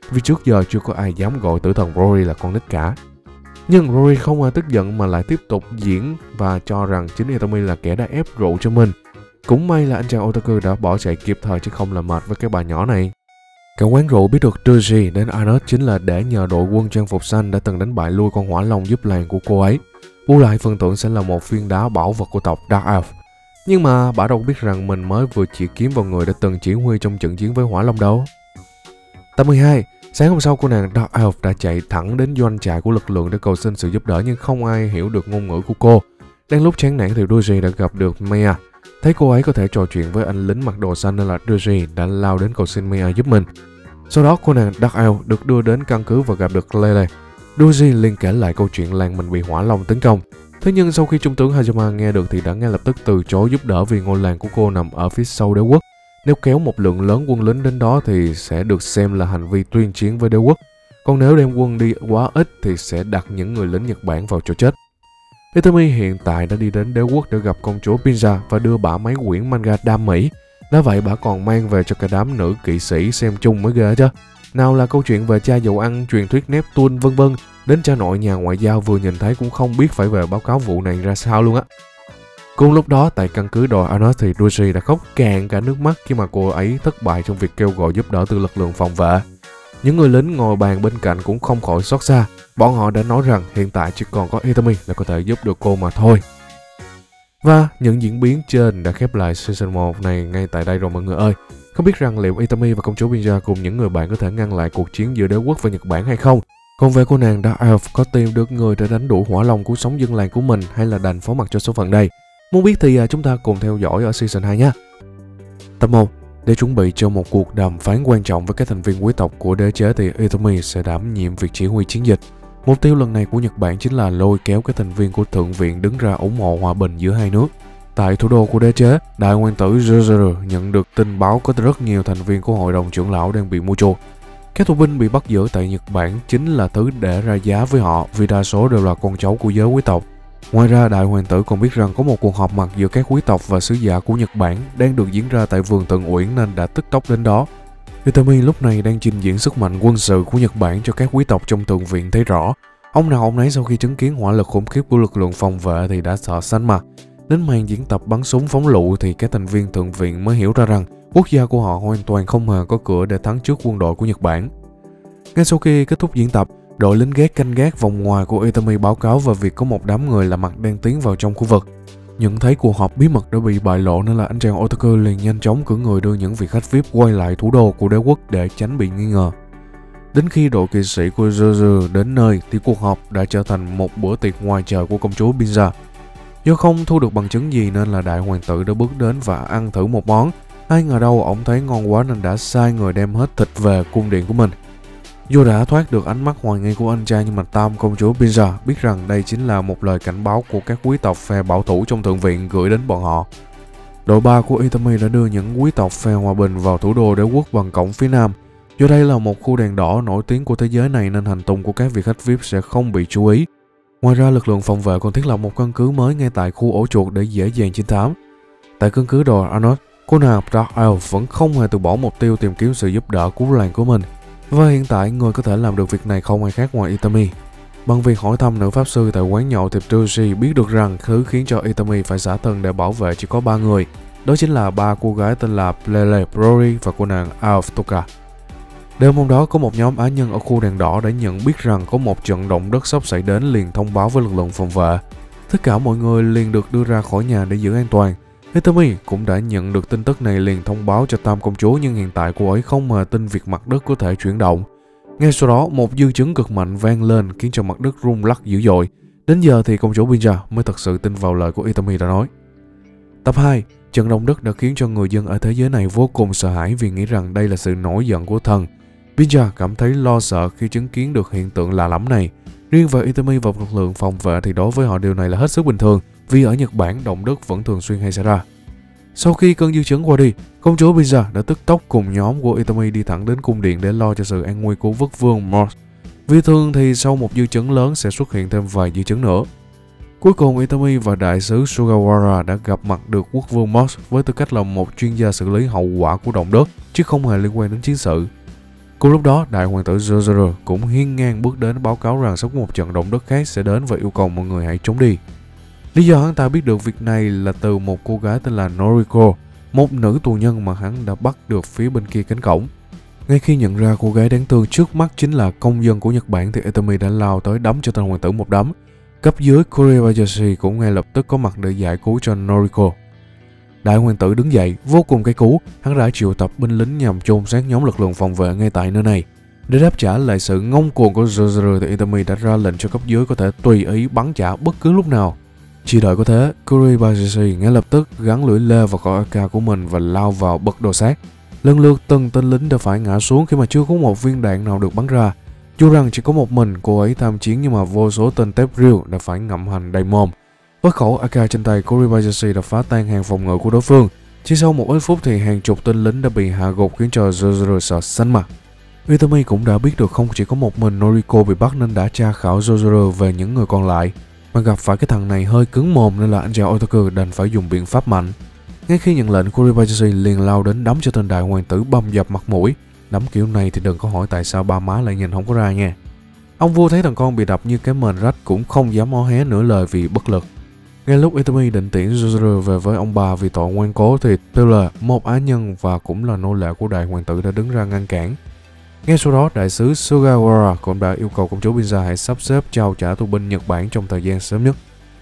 vì trước giờ chưa có ai dám gọi tử thần Rory là con nít cả. Nhưng Rory không hề tức giận mà lại tiếp tục diễn và cho rằng chính Itami là kẻ đã ép rượu cho mình. Cũng may là anh chàng otaku đã bỏ chạy kịp thời chứ không là mệt với cái bà nhỏ này. Cả quán rượu biết được Ryuji đến Arnold chính là để nhờ đội quân trang phục xanh đã từng đánh bại lui con hỏa long giúp làng của cô ấy. Bù lại phần thưởng sẽ là một viên đá bảo vật của tộc Dark Elf. Nhưng mà bà đâu biết rằng mình mới vừa chỉ kiếm vào người đã từng chỉ huy trong trận chiến với hỏa long đâu. Tập 12. Sáng hôm sau, cô nàng Dark Elf đã chạy thẳng đến doanh trại của lực lượng để cầu xin sự giúp đỡ nhưng không ai hiểu được ngôn ngữ của cô. Đang lúc chán nản thì Ryuji đã gặp được Maya. Thấy cô ấy có thể trò chuyện với anh lính mặc đồ xanh nên là Ryuji đã lao đến cầu xin Maya giúp mình. Sau đó cô nàng Dark Elf được đưa đến căn cứ và gặp được Lele. Ryuji liền kể lại câu chuyện làng mình bị hỏa long tấn công. Thế nhưng sau khi trung tướng Hajima nghe được thì đã ngay lập tức từ chối giúp đỡ vì ngôi làng của cô nằm ở phía sau đế quốc. Nếu kéo một lượng lớn quân lính đến đó thì sẽ được xem là hành vi tuyên chiến với đế quốc. Còn nếu đem quân đi quá ít thì sẽ đặt những người lính Nhật Bản vào chỗ chết. Itami hiện tại đã đi đến đế quốc để gặp công chúa Pinja và đưa bả mấy quyển manga đam mỹ. Đã vậy bả còn mang về cho cả đám nữ kỵ sĩ xem chung mới ghê chứ. Nào là câu chuyện về cha dầu ăn, truyền thuyết Neptune vân vân, đến cha nội nhà ngoại giao vừa nhìn thấy cũng không biết phải về báo cáo vụ này ra sao luôn á. Cùng lúc đó tại căn cứ đồi Arnold thì Ryuji đã khóc cạn cả nước mắt khi mà cô ấy thất bại trong việc kêu gọi giúp đỡ từ lực lượng phòng vệ. Những người lính ngồi bàn bên cạnh cũng không khỏi xót xa. Bọn họ đã nói rằng hiện tại chỉ còn có Itami là có thể giúp được cô mà thôi. Và những diễn biến trên đã khép lại season 1 này ngay tại đây rồi mọi người ơi. Không biết rằng liệu Itami và công chúa Pinja cùng những người bạn có thể ngăn lại cuộc chiến giữa đế quốc và Nhật Bản hay không? Còn về cô nàng Dark Elf có tìm được người để đánh đuổi hỏa long cứu sống dân làng của mình hay là đành phó mặc cho số phận đây? Muốn biết thì chúng ta cùng theo dõi ở season 2 nhé. Tập 1. Để chuẩn bị cho một cuộc đàm phán quan trọng với các thành viên quý tộc của đế chế thì Itami sẽ đảm nhiệm việc chỉ huy chiến dịch. Mục tiêu lần này của Nhật Bản chính là lôi kéo các thành viên của Thượng viện đứng ra ủng hộ hòa bình giữa hai nước. Tại thủ đô của đế chế, đại hoàng tử Jojoro nhận được tin báo có rất nhiều thành viên của hội đồng trưởng lão đang bị mua chuộc. Các tù binh bị bắt giữ tại Nhật Bản chính là thứ để ra giá với họ vì đa số đều là con cháu của giới quý tộc. Ngoài ra, đại hoàng tử còn biết rằng có một cuộc họp mặt giữa các quý tộc và sứ giả của Nhật Bản đang được diễn ra tại vườn Tần Uyển nên đã tức tốc đến đó. Itami lúc này đang trình diễn sức mạnh quân sự của Nhật Bản cho các quý tộc trong Thượng viện thấy rõ. Ông nào ông nấy sau khi chứng kiến hỏa lực khủng khiếp của lực lượng phòng vệ thì đã sợ xanh mặt. Đến màn diễn tập bắn súng phóng lựu thì các thành viên Thượng viện mới hiểu ra rằng quốc gia của họ hoàn toàn không hề có cửa để thắng trước quân đội của Nhật Bản. Ngay sau khi kết thúc diễn tập, đội lính gác canh gác vòng ngoài của Itami báo cáo về việc có một đám người lạ mặt đang tiến vào trong khu vực. Nhận thấy cuộc họp bí mật đã bị bại lộ nên là anh chàng otaku liền nhanh chóng cử người đưa những vị khách VIP quay lại thủ đô của đế quốc để tránh bị nghi ngờ. Đến khi đội kỵ sĩ của Jojo đến nơi thì cuộc họp đã trở thành một bữa tiệc ngoài trời của công chúa Pinja. Do không thu được bằng chứng gì nên là đại hoàng tử đã bước đến và ăn thử một món. Ai ngờ đâu ổng thấy ngon quá nên đã sai người đem hết thịt về cung điện của mình. Dù đã thoát được ánh mắt hoài nghi của anh trai nhưng mà Tam công chúa Pinja biết rằng đây chính là một lời cảnh báo của các quý tộc phe bảo thủ trong thượng viện gửi đến bọn họ. Đội 3 của Itami đã đưa những quý tộc phe hòa bình vào thủ đô đế quốc bằng cổng phía nam. Do đây là một khu đèn đỏ nổi tiếng của thế giới này nên hành tung của các vị khách VIP sẽ không bị chú ý. Ngoài ra, lực lượng phòng vệ còn thiết lập một căn cứ mới ngay tại khu ổ chuột để dễ dàng trinh thám. Tại căn cứ đồi Arnold, cô nàng Dark Elf vẫn không hề từ bỏ mục tiêu tìm kiếm sự giúp đỡ của làng của mình. Và hiện tại, người có thể làm được việc này không ai khác ngoài Itami. Bằng việc hỏi thăm nữ pháp sư tại quán nhậu thì Ryuji biết được rằng thứ khiến cho Itami phải xả thân để bảo vệ chỉ có 3 người. Đó chính là 3 cô gái tên là Lele, Rory và cô nàng Elf Toka. Đêm hôm đó có một nhóm á nhân ở khu đèn đỏ đã nhận biết rằng có một trận động đất sắp xảy đến liền thông báo với lực lượng phòng vệ. Tất cả mọi người liền được đưa ra khỏi nhà để giữ an toàn. Itami cũng đã nhận được tin tức này liền thông báo cho Tam công chúa nhưng hiện tại cô ấy không hề tin việc mặt đất có thể chuyển động. Ngay sau đó một dư chấn cực mạnh vang lên khiến cho mặt đất rung lắc dữ dội. Đến giờ thì công chúa Pinja mới thật sự tin vào lời của Itami đã nói. Tập 2. Trận động đất đã khiến cho người dân ở thế giới này vô cùng sợ hãi vì nghĩ rằng đây là sự nổi giận của thần. Pinja cảm thấy lo sợ khi chứng kiến được hiện tượng lạ lẫm này. Riêng về Itami và lực lượng phòng vệ thì đối với họ điều này là hết sức bình thường vì ở Nhật Bản động đất vẫn thường xuyên hay xảy ra. Sau khi cơn dư chấn qua đi, công chúa Pinja đã tức tốc cùng nhóm của Itami đi thẳng đến cung điện để lo cho sự an nguy của quốc vương Morse. Vì thường thì sau một dư chấn lớn sẽ xuất hiện thêm vài dư chấn nữa. Cuối cùng Itami và đại sứ Sugawara đã gặp mặt được quốc vương Morse với tư cách là một chuyên gia xử lý hậu quả của động đất chứ không hề liên quan đến chiến sự. Cùng lúc đó, đại hoàng tử Jojuro cũng hiên ngang bước đến báo cáo rằng sắp có một trận động đất khác sẽ đến và yêu cầu mọi người hãy trốn đi. Lý do hắn ta biết được việc này là từ một cô gái tên là Noriko, một nữ tù nhân mà hắn đã bắt được phía bên kia cánh cổng. Ngay khi nhận ra cô gái đáng thương trước mắt chính là công dân của Nhật Bản thì Itami đã lao tới đấm cho tên hoàng tử một đấm. Cấp dưới Kuribayashi cũng ngay lập tức có mặt để giải cứu cho Noriko. Đại hoàng tử đứng dậy, vô cùng cay cú, hắn đã triệu tập binh lính nhằm chôn xác nhóm lực lượng phòng vệ ngay tại nơi này. Để đáp trả lại sự ngông cuồng của Jojuro thì Itami đã ra lệnh cho cấp dưới có thể tùy ý bắn trả bất cứ lúc nào. Chỉ đợi có thế, Kuribayashi ngay lập tức gắn lưỡi lê vào khẩu AK của mình và lao vào bật đồ sát. Lần lượt từng tên lính đã phải ngã xuống khi mà chưa có một viên đạn nào được bắn ra. Dù rằng chỉ có một mình cô ấy tham chiến nhưng mà vô số tên tép riêu đã phải ngậm hành đầy mồm. Với khẩu AK trên tay, Kuribayashi đã phá tan hàng phòng ngự của đối phương. Chỉ sau một ít phút thì hàng chục tên lính đã bị hạ gục khiến cho Jojuro sợ xanh mặt. Itami cũng đã biết được không chỉ có một mình Noriko bị bắt nên đã tra khảo Jojuro về những người còn lại. Mà gặp phải cái thằng này hơi cứng mồm nên là anh chàng Otaku đành phải dùng biện pháp mạnh. Ngay khi nhận lệnh, Kuribayashi liền lao đến đấm cho tên đại hoàng tử bầm dập mặt mũi. Đấm kiểu này thì đừng có hỏi tại sao ba má lại nhìn không có ra nha. Ông vua thấy thằng con bị đập như cái mền rách cũng không dám ó hé nửa lời vì bất lực. Ngay lúc Itami định tiễn Jojuro về với ông bà vì tội ngoan cố thì Taylor, một á nhân và cũng là nô lệ của đại hoàng tử đã đứng ra ngăn cản. Ngay sau đó, đại sứ Sugawara cũng đã yêu cầu công chúa Binza hãy sắp xếp trao trả tù binh Nhật Bản trong thời gian sớm nhất.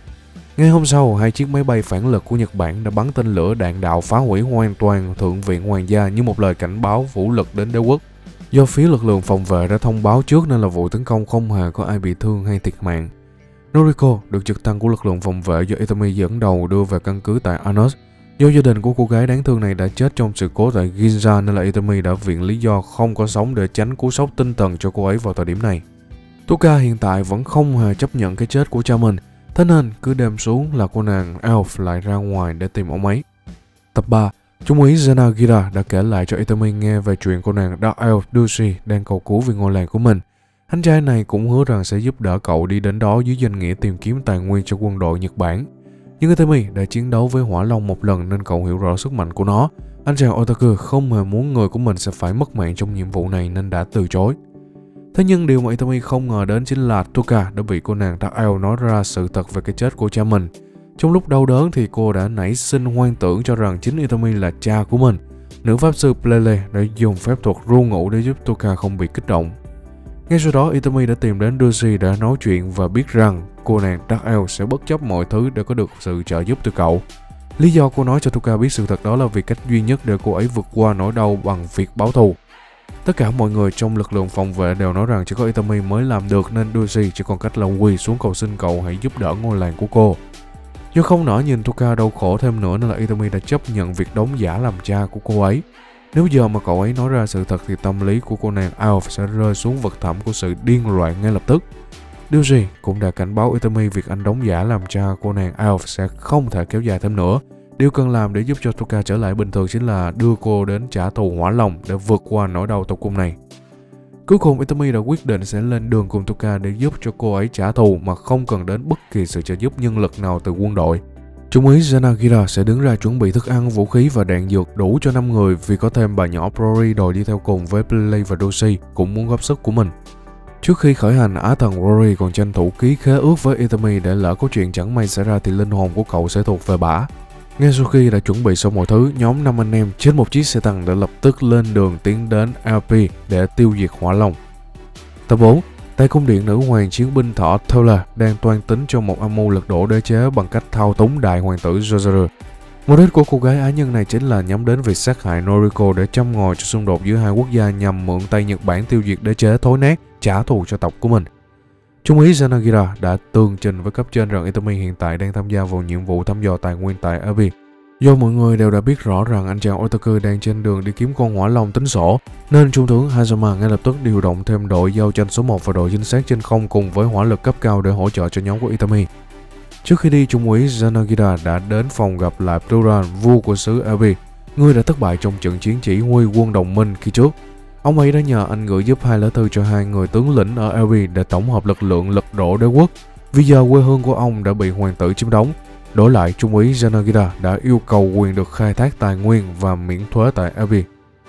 Ngay hôm sau, hai chiếc máy bay phản lực của Nhật Bản đã bắn tên lửa đạn đạo phá hủy hoàn toàn Thượng viện Hoàng gia như một lời cảnh báo vũ lực đến đế quốc. Do phía lực lượng phòng vệ đã thông báo trước nên là vụ tấn công không hề có ai bị thương hay thiệt mạng. Noriko được trực thăng của lực lượng phòng vệ do Itami dẫn đầu đưa về căn cứ tại Anos. Do gia đình của cô gái đáng thương này đã chết trong sự cố tại Ginza nên là Itami đã viện lý do không có sống để tránh cú sốc tinh thần cho cô ấy vào thời điểm này. Tuka hiện tại vẫn không hề chấp nhận cái chết của cha mình, thế nên cứ đêm xuống là cô nàng Elf lại ra ngoài để tìm ông ấy. Tập 3, Trung úy Zanagira đã kể lại cho Itami nghe về chuyện cô nàng Dark Elf Dushi đang cầu cứu vì ngôi làng của mình. Anh trai này cũng hứa rằng sẽ giúp đỡ cậu đi đến đó dưới danh nghĩa tìm kiếm tài nguyên cho quân đội Nhật Bản. Nhưng Itami đã chiến đấu với Hỏa Long một lần nên cậu hiểu rõ sức mạnh của nó. Anh chàng Otaku không hề muốn người của mình sẽ phải mất mạng trong nhiệm vụ này nên đã từ chối. Thế nhưng điều mà Itami không ngờ đến chính là Tuka đã bị cô nàng Dark Elf nói ra sự thật về cái chết của cha mình. Trong lúc đau đớn thì cô đã nảy sinh hoang tưởng cho rằng chính Itami là cha của mình. Nữ pháp sư Plele đã dùng phép thuật ru ngủ để giúp Tuka không bị kích động. Ngay sau đó, Itami đã tìm đến Dushi để nói chuyện và biết rằng cô nàng Dark Elf sẽ bất chấp mọi thứ để có được sự trợ giúp từ cậu. Lý do cô nói cho Tuka biết sự thật đó là vì cách duy nhất để cô ấy vượt qua nỗi đau bằng việc báo thù. Tất cả mọi người trong lực lượng phòng vệ đều nói rằng chỉ có Itami mới làm được nên Dushi chỉ còn cách là quỳ xuống cầu xin cậu hãy giúp đỡ ngôi làng của cô. Do không nỡ nhìn Tuka đau khổ thêm nữa nên là Itami đã chấp nhận việc đóng giả làm cha của cô ấy. Nếu giờ mà cậu ấy nói ra sự thật thì tâm lý của cô nàng Elf sẽ rơi xuống vực thẳm của sự điên loạn ngay lập tức. Dushi cũng đã cảnh báo Itami việc anh đóng giả làm cha cô nàng Elf sẽ không thể kéo dài thêm nữa. Điều cần làm để giúp cho Tuka trở lại bình thường chính là đưa cô đến trả thù Hỏa Long để vượt qua nỗi đau tột cùng này. Cuối cùng Itami đã quyết định sẽ lên đường cùng Tuka để giúp cho cô ấy trả thù mà không cần đến bất kỳ sự trợ giúp nhân lực nào từ quân đội. Trung úy Zanagira sẽ đứng ra chuẩn bị thức ăn, vũ khí và đạn dược đủ cho 5 người vì có thêm bà nhỏ Rory đòi đi theo cùng với Plele và Dushi cũng muốn góp sức của mình. Trước khi khởi hành, Á thần Rory còn tranh thủ ký khế ước với Itami để lỡ có chuyện chẳng may xảy ra thì linh hồn của cậu sẽ thuộc về bả. Ngay sau khi đã chuẩn bị xong mọi thứ, nhóm 5 anh em trên một chiếc xe tăng đã lập tức lên đường tiến đến LP để tiêu diệt Hỏa Long. Tập 4, tại cung điện nữ hoàng chiến binh thỏ Taylor đang toan tính cho một âm mưu lật đổ đế chế bằng cách thao túng đại hoàng tử Jojuro. Mục đích của cô gái á nhân này chính là nhắm đến việc sát hại Noriko để châm ngòi cho xung đột giữa hai quốc gia nhằm mượn tay Nhật Bản tiêu diệt đế chế thối nát, trả thù cho tộc của mình. Trung úy Zanagira đã tường trình với cấp trên rằng Itami hiện tại đang tham gia vào nhiệm vụ thăm dò tài nguyên tại Abi. Do mọi người đều đã biết rõ rằng anh chàng Otaku đang trên đường đi kiếm con hỏa long tính sổ, nên trung tướng Hazama ngay lập tức điều động thêm đội giao tranh số 1 và đội trinh sát trên không cùng với hỏa lực cấp cao để hỗ trợ cho nhóm của Itami. Trước khi đi, Trung úy Zanagira đã đến phòng gặp lại Turan, vua của xứ Abi, người đã thất bại trong trận chiến chỉ huy quân đồng minh khi trước. Ông ấy đã nhờ anh gửi giúp 2 lá thư cho 2 người tướng lĩnh ở Abi để tổng hợp lực lượng lật đổ đế quốc, vì giờ quê hương của ông đã bị hoàng tử chiếm đóng. Đổi lại, Trung úy Zanagira đã yêu cầu quyền được khai thác tài nguyên và miễn thuế tại Abi.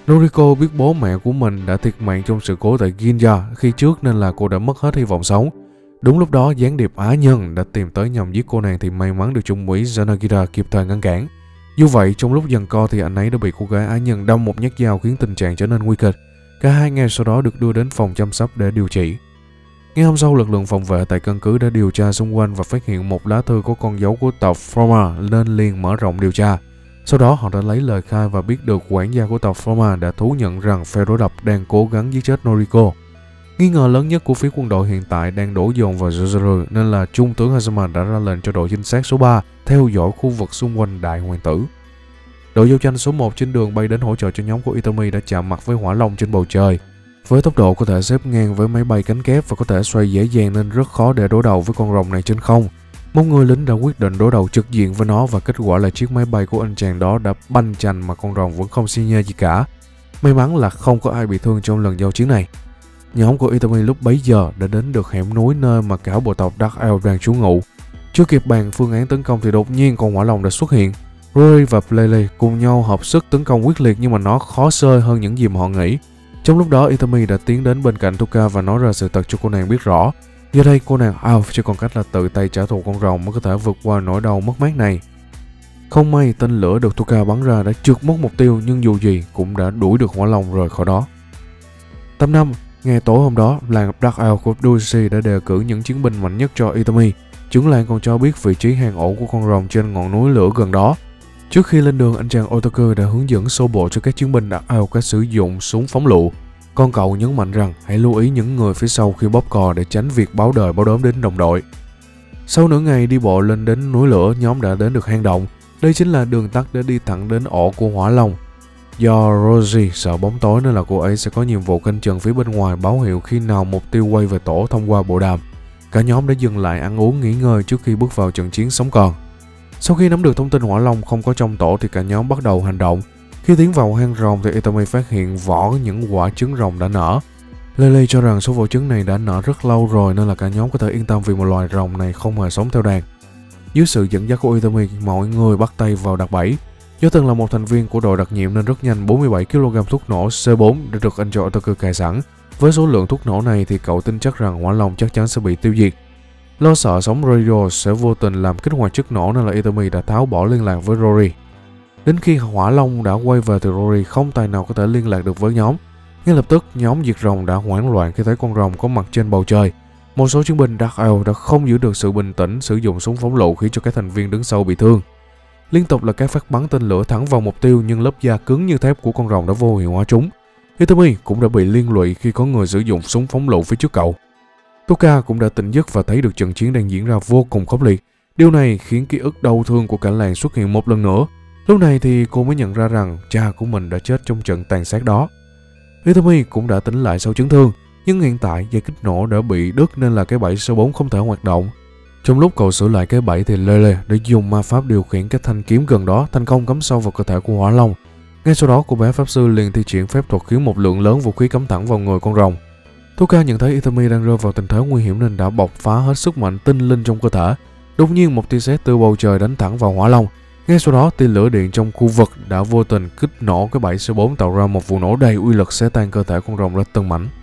Noriko biết bố mẹ của mình đã thiệt mạng trong sự cố tại Ginza khi trước nên là cô đã mất hết hy vọng sống. Đúng lúc đó, gián điệp Á Nhân đã tìm tới nhằm giết cô nàng thì may mắn được Trung úy Yanagira kịp thời ngăn cản. Dù vậy, trong lúc giằng co thì anh ấy đã bị cô gái Á Nhân đâm một nhát dao khiến tình trạng trở nên nguy kịch. Cả hai ngay sau đó được đưa đến phòng chăm sóc để điều trị. Ngày hôm sau, lực lượng phòng vệ tại căn cứ đã điều tra xung quanh và phát hiện một lá thư có con dấu của tộc Forma nên liền mở rộng điều tra. Sau đó họ đã lấy lời khai và biết được quản gia của tộc Forma đã thú nhận rằng phe đối lập đang cố gắng giết chết Noriko. Nghi ngờ lớn nhất của phía quân đội hiện tại đang đổ dồn vào Yuzuru nên là Trung tướng Hazama đã ra lệnh cho đội trinh sát số 3 theo dõi khu vực xung quanh Đại Hoàng tử. Đội giao tranh số 1 trên đường bay đến hỗ trợ cho nhóm của Itami đã chạm mặt với hỏa long trên bầu trời. Với tốc độ có thể xếp ngang với máy bay cánh kép và có thể xoay dễ dàng nên rất khó để đối đầu với con rồng này trên không. Một người lính đã quyết định đối đầu trực diện với nó và kết quả là chiếc máy bay của anh chàng đó đã banh chành mà con rồng vẫn không xi nhê gì cả. May mắn là không có ai bị thương trong lần giao chiến này. Nhóm của Itami lúc bấy giờ đã đến được hẻm núi nơi mà cả bộ tộc Dark Elf đang trú ngụ. Chưa kịp bàn phương án tấn công thì đột nhiên con hỏa long đã xuất hiện. Rory và Pele cùng nhau hợp sức tấn công quyết liệt nhưng mà nó khó xơi hơn những gì mà họ nghĩ. Trong lúc đó, Itami đã tiến đến bên cạnh Tuka và nói ra sự thật cho cô nàng biết rõ. Giờ đây cô nàng Alf chỉ còn cách là tự tay trả thù con rồng mới có thể vượt qua nỗi đau mất mát này. Không may, tên lửa được Tuka bắn ra đã trượt mất mục tiêu nhưng dù gì cũng đã đuổi được hỏa long rời khỏi đó. 8 năm, ngày tối hôm đó, làng Dark Elf của Duishi đã đề cử những chiến binh mạnh nhất cho Itami. Trưởng làng còn cho biết vị trí hang ổ của con rồng trên ngọn núi lửa gần đó. Trước khi lên đường, anh chàng Otaku đã hướng dẫn sơ bộ cho các chiến binh Dark Elf cách sử dụng súng phóng lựu. Con cậu nhấn mạnh rằng hãy lưu ý những người phía sau khi bóp cò để tránh việc báo đời báo đốm đến đồng đội. Sau nửa ngày đi bộ lên đến núi lửa, nhóm đã đến được hang động. Đây chính là đường tắt để đi thẳng đến ổ của hỏa long. Do Rosie sợ bóng tối nên là cô ấy sẽ có nhiệm vụ canh chừng phía bên ngoài báo hiệu khi nào mục tiêu quay về tổ thông qua bộ đàm. Cả nhóm đã dừng lại ăn uống nghỉ ngơi trước khi bước vào trận chiến sống còn. Sau khi nắm được thông tin hỏa long không có trong tổ thì cả nhóm bắt đầu hành động. Khi tiến vào hang rồng thì Itami phát hiện vỏ những quả trứng rồng đã nở. Lele cho rằng số vỏ trứng này đã nở rất lâu rồi nên là cả nhóm có thể yên tâm vì một loài rồng này không hề sống theo đàn. Dưới sự dẫn dắt của Itami, mọi người bắt tay vào đặt bẫy. Do từng là một thành viên của đội đặc nhiệm nên rất nhanh 47 kg thuốc nổ C4 đã được anh cho Otaku cài sẵn. Với số lượng thuốc nổ này thì cậu tin chắc rằng hỏa long chắc chắn sẽ bị tiêu diệt. Lo sợ sóng radio sẽ vô tình làm kích hoạt chất nổ nên là Itami đã tháo bỏ liên lạc với Rory. Đến khi hỏa long đã quay về thì Rory không tài nào có thể liên lạc được với nhóm. Ngay lập tức, nhóm diệt rồng đã hoảng loạn khi thấy con rồng có mặt trên bầu trời. Một số chiến binh Dark Elf đã không giữ được sự bình tĩnh, sử dụng súng phóng lựu khiến cho các thành viên đứng sau bị thương. Liên tục là các phát bắn tên lửa thẳng vào mục tiêu nhưng lớp da cứng như thép của con rồng đã vô hiệu hóa chúng. Itami cũng đã bị liên lụy khi có người sử dụng súng phóng lựu phía trước cậu. Tuka cũng đã tỉnh giấc và thấy được trận chiến đang diễn ra vô cùng khốc liệt. Điều này khiến ký ức đau thương của cả làng xuất hiện một lần nữa. Lúc này thì cô mới nhận ra rằng cha của mình đã chết trong trận tàn sát đó. Itami cũng đã tỉnh lại sau chấn thương, nhưng hiện tại dây kích nổ đã bị đứt nên là cái bẫy số 4 không thể hoạt động. Trong lúc cậu sửa lại cái bẫy thì Lele đã dùng ma pháp điều khiển cái thanh kiếm gần đó thành công cắm sâu vào cơ thể của hỏa long. Ngay sau đó cô bé pháp sư liền thi triển phép thuật khiến một lượng lớn vũ khí cắm thẳng vào người con rồng. Tuka nhận thấy Itami đang rơi vào tình thế nguy hiểm nên đã bộc phá hết sức mạnh tinh linh trong cơ thể. Đột nhiên một tia sét từ bầu trời đánh thẳng vào hỏa long. Ngay sau đó tia lửa điện trong khu vực đã vô tình kích nổ cái bẫy C4 tạo ra một vụ nổ đầy uy lực xé tan cơ thể con rồng ra từng mảnh.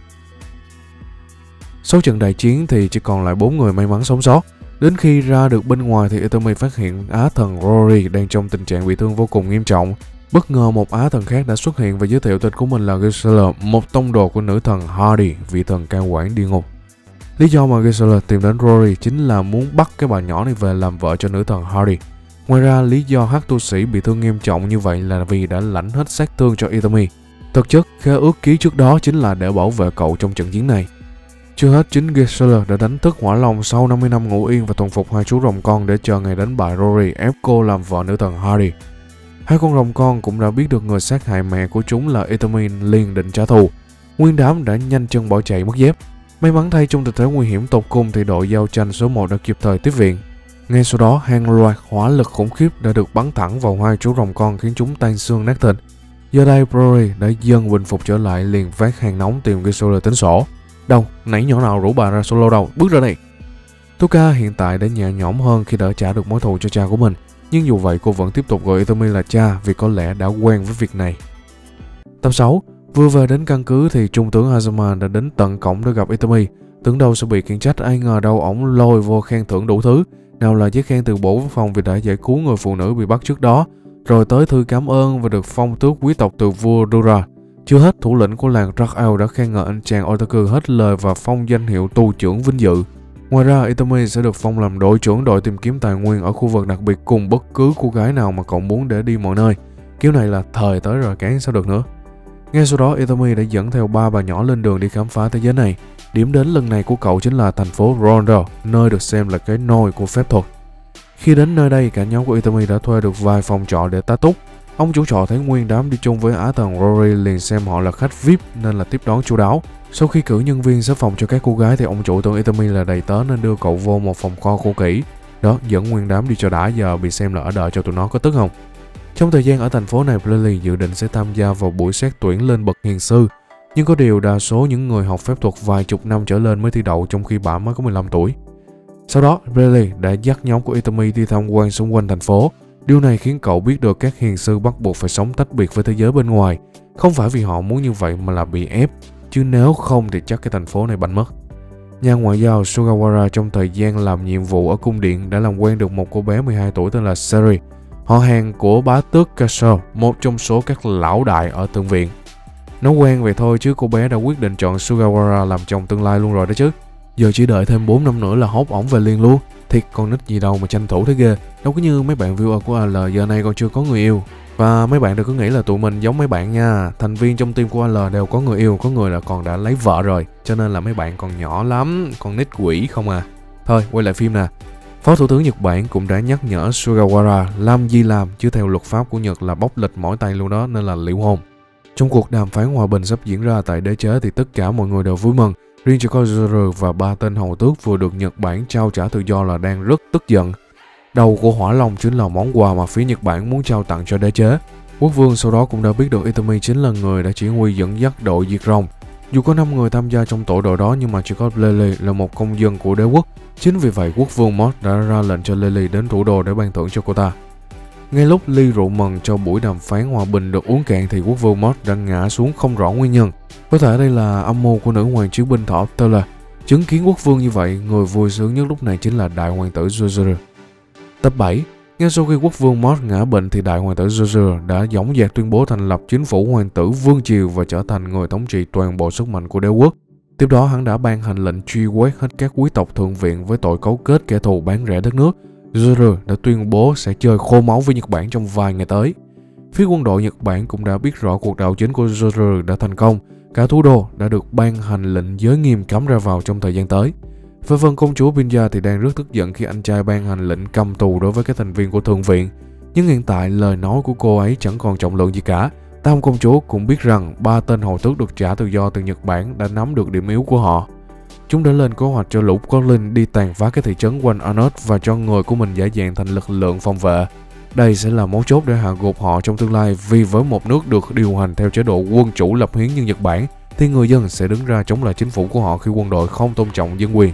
Sau trận đại chiến thì chỉ còn lại 4 người may mắn sống sót. Đến khi ra được bên ngoài thì Itami phát hiện Á thần Rory đang trong tình trạng bị thương vô cùng nghiêm trọng. Bất ngờ một Á thần khác đã xuất hiện và giới thiệu tên của mình là Gisela, một tông đồ của nữ thần Hardy, vị thần cai quản địa ngục. Lý do mà Gisela tìm đến Rory chính là muốn bắt cái bà nhỏ này về làm vợ cho nữ thần Hardy. Ngoài ra, lý do hắc tu sĩ bị thương nghiêm trọng như vậy là vì đã lãnh hết sát thương cho Itami. Thực chất, khế ước ký trước đó chính là để bảo vệ cậu trong trận chiến này. Chưa hết, chính Gisela đã đánh thức hỏa long sau 50 năm ngủ yên và thuần phục hai chú rồng con để chờ ngày đánh bại Rory ép cô làm vợ nữ thần Hardy. Hai con rồng con cũng đã biết được người sát hại mẹ của chúng là Itami liền định trả thù. Nguyên đám đã nhanh chân bỏ chạy mất dép. May mắn thay trong tình thế nguy hiểm tột cùng thì đội giao tranh số 1 đã kịp thời tiếp viện. Ngay sau đó, hàng loạt hỏa lực khủng khiếp đã được bắn thẳng vào hai chú rồng con khiến chúng tan xương nát thịt. Giờ đây Rory đã dần bình phục trở lại liền vác hàng nóng tìm Gisela tính sổ. Đâu, nãy nhỏ nào rủ bà ra solo đâu, bước ra đây. Tuka hiện tại đã nhẹ nhõm hơn khi đã trả được mối thù cho cha của mình. Nhưng dù vậy cô vẫn tiếp tục gọi Itami là cha vì có lẽ đã quen với việc này. Tập 6. Vừa về đến căn cứ thì trung tướng Azuma đã đến tận cổng để gặp Itami. Tưởng đâu sẽ bị khiển trách, ai ngờ đâu ổng lôi vô khen thưởng đủ thứ. Nào là giấy khen từ Bộ Quốc phòng vì đã giải cứu người phụ nữ bị bắt trước đó, rồi tới thư cảm ơn và được phong tước quý tộc từ vua Dura. Chưa hết, thủ lĩnh của làng Dracao đã khen ngợi anh chàng Otaku hết lời và phong danh hiệu tù trưởng vinh dự. Ngoài ra, Itami sẽ được phong làm đội trưởng đội tìm kiếm tài nguyên ở khu vực đặc biệt cùng bất cứ cô gái nào mà cậu muốn để đi mọi nơi. Kiểu này là thời tới rồi cán sao được nữa. Ngay sau đó, Itami đã dẫn theo 3 bà nhỏ lên đường đi khám phá thế giới này. Điểm đến lần này của cậu chính là thành phố Rondo, nơi được xem là cái nôi của phép thuật. Khi đến nơi đây, cả nhóm của Itami đã thuê được vài phòng trọ để tá túc. Ông chủ trọ thấy nguyên đám đi chung với Á thần Rory liền xem họ là khách VIP nên là tiếp đón chu đáo. Sau khi cử nhân viên xếp phòng cho các cô gái thì ông chủ tưởng Itami là đầy tớ nên đưa cậu vô một phòng kho cũ kỹ. Đó, dẫn nguyên đám đi cho đã, giờ bị xem là ở đợi cho tụi nó có tức không? Trong thời gian ở thành phố này, Lily dự định sẽ tham gia vào buổi xét tuyển lên bậc hiền sư. Nhưng có điều đa số những người học phép thuật vài chục năm trở lên mới thi đậu, trong khi bà mới có 15 tuổi. Sau đó, Lily đã dắt nhóm của Itami đi tham quan xung quanh thành phố. Điều này khiến cậu biết được các hiền sư bắt buộc phải sống tách biệt với thế giới bên ngoài. Không phải vì họ muốn như vậy mà là bị ép, chứ nếu không thì chắc cái thành phố này banh mất. Nhà ngoại giao Sugawara trong thời gian làm nhiệm vụ ở cung điện đã làm quen được một cô bé 12 tuổi tên là Seri, họ hàng của bá tước Kasho, một trong số các lão đại ở Thượng viện. Nói quen vậy thôi chứ cô bé đã quyết định chọn Sugawara làm chồng tương lai luôn rồi đó chứ. Giờ chỉ đợi thêm 4 năm nữa là hốt ổng về liền luôn. Thiệt con nít gì đâu mà tranh thủ thế ghê. Đâu có như mấy bạn viewer của AL giờ này còn chưa có người yêu. Và mấy bạn đừng có nghĩ là tụi mình giống mấy bạn nha. Thành viên trong team của AL đều có người yêu, có người là còn đã lấy vợ rồi. Cho nên là mấy bạn còn nhỏ lắm, con nít quỷ không à. Thôi quay lại phim nè. Phó Thủ tướng Nhật Bản cũng đã nhắc nhở Sugawara làm gì làm, chứ theo luật pháp của Nhật là bóc lệch mỏi tay luôn đó, nên là liệu hôn. Trong cuộc đàm phán hòa bình sắp diễn ra tại đế chế thì tất cả mọi người đều vui mừng. Riêng chỉ có Zoro và 3 tên hầu tước vừa được Nhật Bản trao trả tự do là đang rất tức giận. Đầu của Hỏa Long chính là món quà mà phía Nhật Bản muốn trao tặng cho đế chế. Quốc vương sau đó cũng đã biết được Itami chính là người đã chỉ huy dẫn dắt đội diệt rồng. Dù có 5 người tham gia trong tổ đội đó nhưng mà chỉ có Lily là một công dân của đế quốc. Chính vì vậy quốc vương Mod đã ra lệnh cho Lily đến thủ đô để ban thưởng cho cô ta. Ngay lúc ly rượu mừng cho buổi đàm phán hòa bình được uống cạn thì quốc vương Mod đã ngã xuống không rõ nguyên nhân. Có thể đây là âm mưu của nữ hoàng chiến binh thỏ Taylor. Chứng kiến quốc vương như vậy, người vui sướng nhất lúc này chính là đại hoàng tử Jojuro. Tập 7. Ngay sau khi quốc vương Mod ngã bệnh thì đại hoàng tử Jojuro đã dõng dạc tuyên bố thành lập chính phủ hoàng tử vương triều và trở thành người thống trị toàn bộ sức mạnh của đế quốc. Tiếp đó hắn đã ban hành lệnh truy quét hết các quý tộc thượng viện với tội cấu kết kẻ thù bán rẻ đất nước. Jojuro đã tuyên bố sẽ chơi khô máu với Nhật Bản trong vài ngày tới. Phía quân đội Nhật Bản cũng đã biết rõ cuộc đảo chính của Jojuro đã thành công. Cả thủ đô đã được ban hành lệnh giới nghiêm cấm ra vào trong thời gian tới. Về phần công chúa Binja thì đang rất tức giận khi anh trai ban hành lệnh cầm tù đối với các thành viên của thượng viện. Nhưng hiện tại lời nói của cô ấy chẳng còn trọng lượng gì cả. Tam công chúa cũng biết rằng 3 tên hầu tước được trả tự do từ Nhật Bản đã nắm được điểm yếu của họ. Chúng đã lên kế hoạch cho lũ Goblin đi tàn phá cái thị trấn quanh Arnold và cho người của mình giả dạng thành lực lượng phòng vệ. Đây sẽ là mấu chốt để hạ gục họ trong tương lai, vì với một nước được điều hành theo chế độ quân chủ lập hiến như Nhật Bản thì người dân sẽ đứng ra chống lại chính phủ của họ khi quân đội không tôn trọng dân quyền.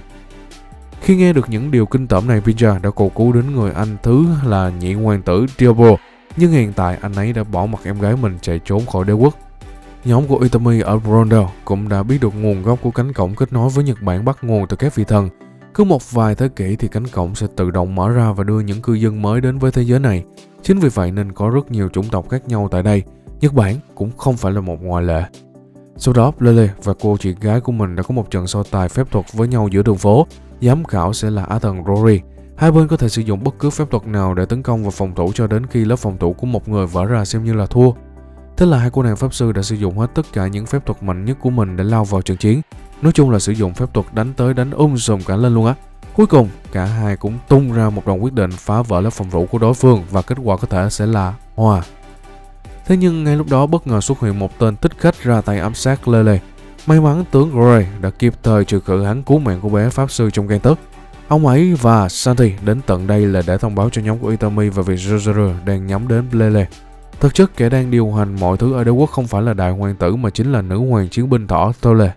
Khi nghe được những điều kinh tởm này, Binja đã cầu cứu đến người anh thứ là nhị hoàng tử Diablo, nhưng hiện tại anh ấy đã bỏ mặc em gái mình chạy trốn khỏi đế quốc. Nhóm của Itami ở Rondo cũng đã biết được nguồn gốc của cánh cổng kết nối với Nhật Bản bắt nguồn từ các vị thần. Cứ một vài thế kỷ thì cánh cổng sẽ tự động mở ra và đưa những cư dân mới đến với thế giới này. Chính vì vậy nên có rất nhiều chủng tộc khác nhau tại đây. Nhật Bản cũng không phải là một ngoại lệ. Sau đó, Lele và cô chị gái của mình đã có một trận so tài phép thuật với nhau giữa đường phố. Giám khảo sẽ là Á thần Rory. Hai bên có thể sử dụng bất cứ phép thuật nào để tấn công và phòng thủ cho đến khi lớp phòng thủ của một người vỡ ra xem như là thua. Thế là hai cô nàng pháp sư đã sử dụng hết tất cả những phép thuật mạnh nhất của mình để lao vào trận chiến. Nói chung là sử dụng phép thuật đánh tới đánh sùm cả lên luôn á. Cuối cùng, cả hai cũng tung ra một đòn quyết định phá vỡ lớp phòng thủ của đối phương và kết quả có thể sẽ là hòa. Thế nhưng ngay lúc đó bất ngờ xuất hiện một tên thích khách ra tay ám sát Lele. May mắn tướng Roy đã kịp thời trừ khử hắn, cứu mạng của bé pháp sư trong gan tấc. Ông ấy và Santi đến tận đây là để thông báo cho nhóm của Itami và việc Jojuro đang nhắm đến Lele. Thực chất kẻ đang điều hành mọi thứ ở đế quốc không phải là đại hoàng tử mà chính là nữ hoàng chiến binh thỏ Tole.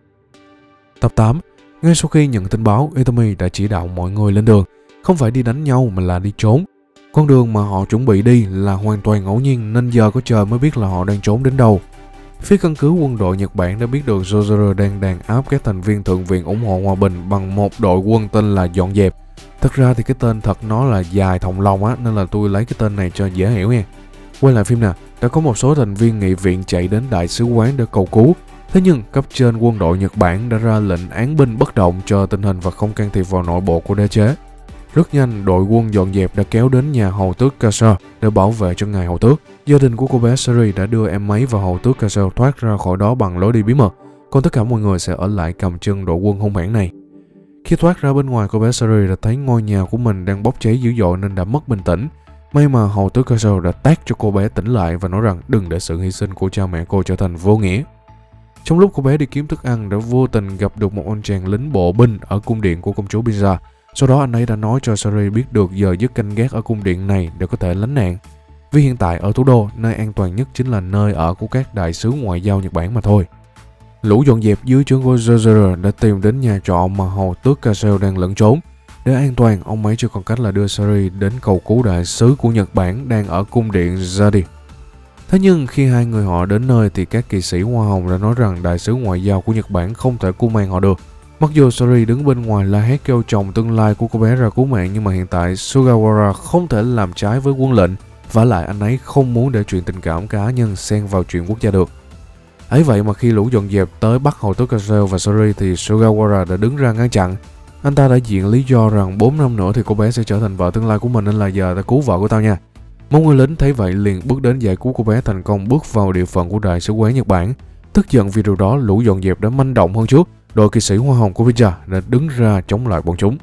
Tập 8. Ngay sau khi nhận tin báo, Itami đã chỉ đạo mọi người lên đường, không phải đi đánh nhau mà là đi trốn. Con đường mà họ chuẩn bị đi là hoàn toàn ngẫu nhiên nên giờ có trời mới biết là họ đang trốn đến đâu. Phía căn cứ quân đội Nhật Bản đã biết được Jojiro đang đàn áp các thành viên Thượng viện ủng hộ hòa bình bằng một đội quân tên là Dọn Dẹp. Thật ra thì cái tên thật nó là dài thòng lọng á, nên là tôi lấy cái tên này cho dễ hiểu nha. Quay lại phim nào, đã có một số thành viên nghị viện chạy đến đại sứ quán để cầu cứu. Thế nhưng cấp trên quân đội Nhật Bản đã ra lệnh án binh bất động cho tình hình và không can thiệp vào nội bộ của đế chế. Rất nhanh, đội quân Dọn Dẹp đã kéo đến nhà hầu tước Kaseo để bảo vệ cho ngài hầu tước. Gia đình của cô bé Sari đã đưa em ấy và hầu tước Kaseo thoát ra khỏi đó bằng lối đi bí mật, còn tất cả mọi người sẽ ở lại cầm chân đội quân hung hãn này. Khi thoát ra bên ngoài, cô bé Sari đã thấy ngôi nhà của mình đang bốc cháy dữ dội nên đã mất bình tĩnh. May mà hầu tước Kaseo đã tát cho cô bé tỉnh lại và nói rằng đừng để sự hy sinh của cha mẹ cô trở thành vô nghĩa. Trong lúc cô bé đi kiếm thức ăn đã vô tình gặp được một anh chàng lính bộ binh ở cung điện của công chúa Binza. Sau đó anh ấy đã nói cho Sari biết được giờ giấc canh gác ở cung điện này để có thể lánh nạn. Vì hiện tại ở thủ đô, nơi an toàn nhất chính là nơi ở của các đại sứ ngoại giao Nhật Bản mà thôi. Lũ Dọn Dẹp dưới trướng của Jojiro đã tìm đến nhà trọ mà hầu tước Kaseo đang lẫn trốn. Để an toàn, ông ấy chỉ còn cách là đưa Sari đến cầu cứu đại sứ của Nhật Bản đang ở cung điện Zadi. Thế nhưng khi hai người họ đến nơi thì các kỵ sĩ Hoa Hồng đã nói rằng đại sứ ngoại giao của Nhật Bản không thể cứu mang họ được. Mặc dù Sari đứng bên ngoài la hét kêu chồng tương lai của cô bé ra cứu mạng, nhưng mà hiện tại Sugawara không thể làm trái với quân lệnh, vả lại anh ấy không muốn để chuyện tình cảm cá nhân xen vào chuyện quốc gia được. Ấy vậy mà khi lũ Dọn Dẹp tới bắt hầu tước Kaseo và Sari thì Sugawara đã đứng ra ngăn chặn. Anh ta đã diện lý do rằng 4 năm nữa thì cô bé sẽ trở thành vợ tương lai của mình, nên là giờ ta cứu vợ của tao nha. Một người lính thấy vậy liền bước đến giải cứu cô bé thành công, bước vào địa phận của đại sứ quán Nhật Bản. Tức giận vì điều đó, lũ Dọn Dẹp đã manh động hơn trước. Đội kỵ sĩ Hoa Hồng của Binza đã đứng ra chống lại bọn chúng.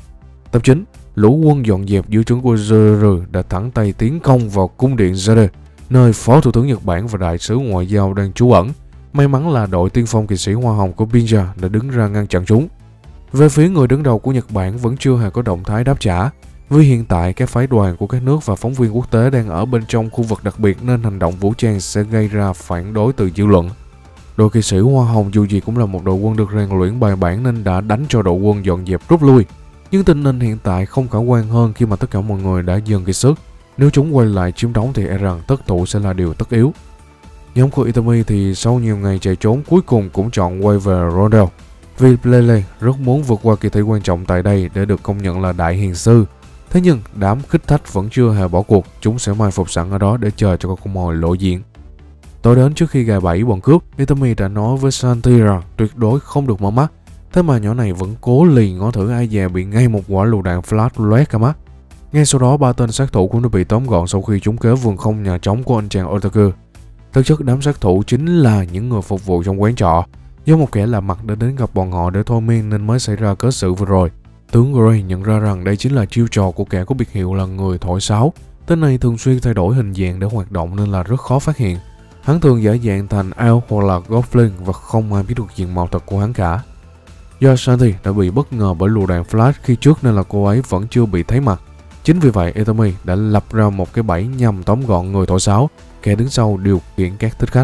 Tập 9. Lũ quân Dọn Dẹp dưới trướng của Jojiro đã thẳng tay tiến công vào cung điện Zade, nơi Phó Thủ tướng Nhật Bản và đại sứ ngoại giao đang trú ẩn. May mắn là đội tiên phong kỵ sĩ Hoa Hồng của Binza đã đứng ra ngăn chặn chúng. Về phía người đứng đầu của Nhật Bản vẫn chưa hề có động thái đáp trả. Vì hiện tại các phái đoàn của các nước và phóng viên quốc tế đang ở bên trong khu vực đặc biệt nên hành động vũ trang sẽ gây ra phản đối từ dư luận. Đội kỵ sĩ Hoa Hồng dù gì cũng là một đội quân được rèn luyện bài bản nên đã đánh cho đội quân Dọn Dẹp rút lui. Nhưng tình hình hiện tại không khả quan hơn khi mà tất cả mọi người đã dần kiệt sức. Nếu chúng quay lại chiếm đóng thì e rằng thất thủ sẽ là điều tất yếu. Nhóm của Itami thì sau nhiều ngày chạy trốn cuối cùng cũng chọn quay về Rondel. Vì Lele rất muốn vượt qua kỳ thi quan trọng tại đây để được công nhận là đại hiền sư. Thế nhưng đám khích thách vẫn chưa hề bỏ cuộc, chúng sẽ mai phục sẵn ở đó để chờ cho con mồi lộ diện. Tối đến trước khi gài bẫy bọn cướp, Itami đã nói với Santi rằng tuyệt đối không được mở mắt. Thế mà nhỏ này vẫn cố lì ngó thử ai dè bị ngay một quả lựu đạn flash loét cả mắt. Ngay sau đó 3 tên sát thủ cũng đã bị tóm gọn sau khi chúng kế vườn không nhà trống của anh chàng Otaku. Thực chất đám sát thủ chính là những người phục vụ trong quán trọ. Do một kẻ lạ mặt đã đến gặp bọn họ để thôi miên nên mới xảy ra cớ sự vừa rồi. Tướng Gray nhận ra rằng đây chính là chiêu trò của kẻ có biệt hiệu là người thổi sáo. Tên này thường xuyên thay đổi hình dạng để hoạt động nên là rất khó phát hiện. Hắn thường giả dạng thành Elf hoặc là Goblin và không ai biết được diện mạo thật của hắn cả. Do Shanti đã bị bất ngờ bởi lựu đạn flash khi trước nên là cô ấy vẫn chưa bị thấy mặt. Chính vì vậy Itami đã lập ra một cái bẫy nhằm tóm gọn người thổi sáo, kẻ đứng sau điều khiển các thích khách.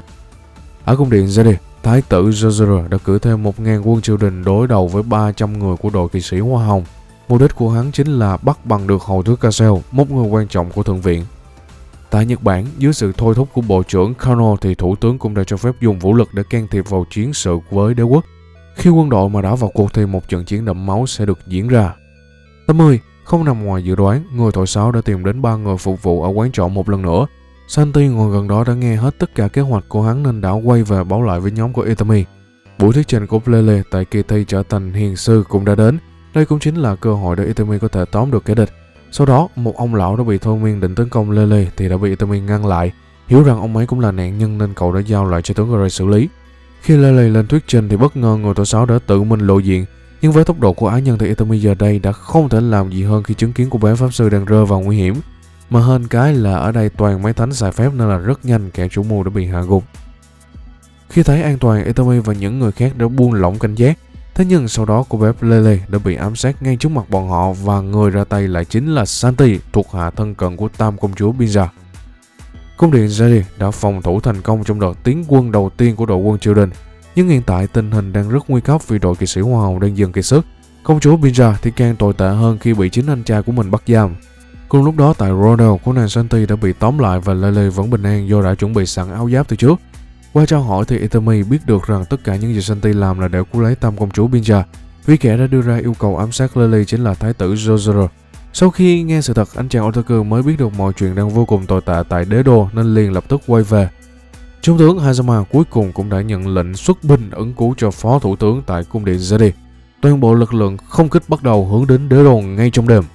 Ở cung điện Zede, Thái tử Jojiro đã cử thêm 1.000 quân triều đình đối đầu với 300 người của đội kỵ sĩ Hoa Hồng. Mục đích của hắn chính là bắt bằng được hầu tước Kaseo, một người quan trọng của thượng viện. Tại Nhật Bản, dưới sự thôi thúc của Bộ trưởng Kano thì thủ tướng cũng đã cho phép dùng vũ lực để can thiệp vào chiến sự với đế quốc. Khi quân đội mà đã vào cuộc thì một trận chiến đẫm máu sẽ được diễn ra. 80. Không nằm ngoài dự đoán, người thổi sáo đã tìm đến 3 người phục vụ ở quán trọ một lần nữa. Santi ngồi gần đó đã nghe hết tất cả kế hoạch của hắn nên đã quay về báo lại với nhóm của Itami. Buổi thuyết trình của Lele tại kỳ thi trở thành hiền sư cũng đã đến. Đây cũng chính là cơ hội để Itami có thể tóm được kẻ địch. Sau đó, một ông lão đã bị thôi miên định tấn công Lele thì đã bị Itami ngăn lại. Hiểu rằng ông ấy cũng là nạn nhân nên cậu đã giao lại cho tướng Gray xử lý. Khi Lele lên thuyết trình thì bất ngờ người thổi sáo đã tự mình lộ diện. Nhưng với tốc độ của ái nhân thì Itami giờ đây đã không thể làm gì hơn khi chứng kiến cô bé pháp sư đang rơi vào nguy hiểm. Mà hên cái là ở đây toàn máy thánh xài phép nên là rất nhanh kẻ chủ mưu đã bị hạ gục. Khi thấy an toàn, Itami và những người khác đã buông lỏng cảnh giác. Thế nhưng sau đó cô bé Lele đã bị ám sát ngay trước mặt bọn họ và người ra tay lại chính là Santi, thuộc hạ thân cận của Tam công chúa Binza. Cung điện Zedi đã phòng thủ thành công trong đợt tiến quân đầu tiên của đội quân triều đình. Nhưng hiện tại tình hình đang rất nguy cấp vì đội kỵ sĩ Hoa Hồng đang dần kiệt sức. Công chúa Binza thì càng tồi tệ hơn khi bị chính anh trai của mình bắt giam. Cùng lúc đó tại Rodel, cô nàng Santi đã bị tóm lại và Lele vẫn bình an do đã chuẩn bị sẵn áo giáp từ trước. Qua trao hỏi thì Itami biết được rằng tất cả những gì Shanti làm là để cứu lấy tam công chúa Binja, vì kẻ đã đưa ra yêu cầu ám sát Lily chính là thái tử Jojuro. Sau khi nghe sự thật, anh chàng Otaku mới biết được mọi chuyện đang vô cùng tồi tệ tại đế đô nên liền lập tức quay về. Trung tướng Hazama cuối cùng cũng đã nhận lệnh xuất binh ứng cứu cho phó thủ tướng tại cung điện Zedi. Toàn bộ lực lượng không kích bắt đầu hướng đến đế đô ngay trong đêm.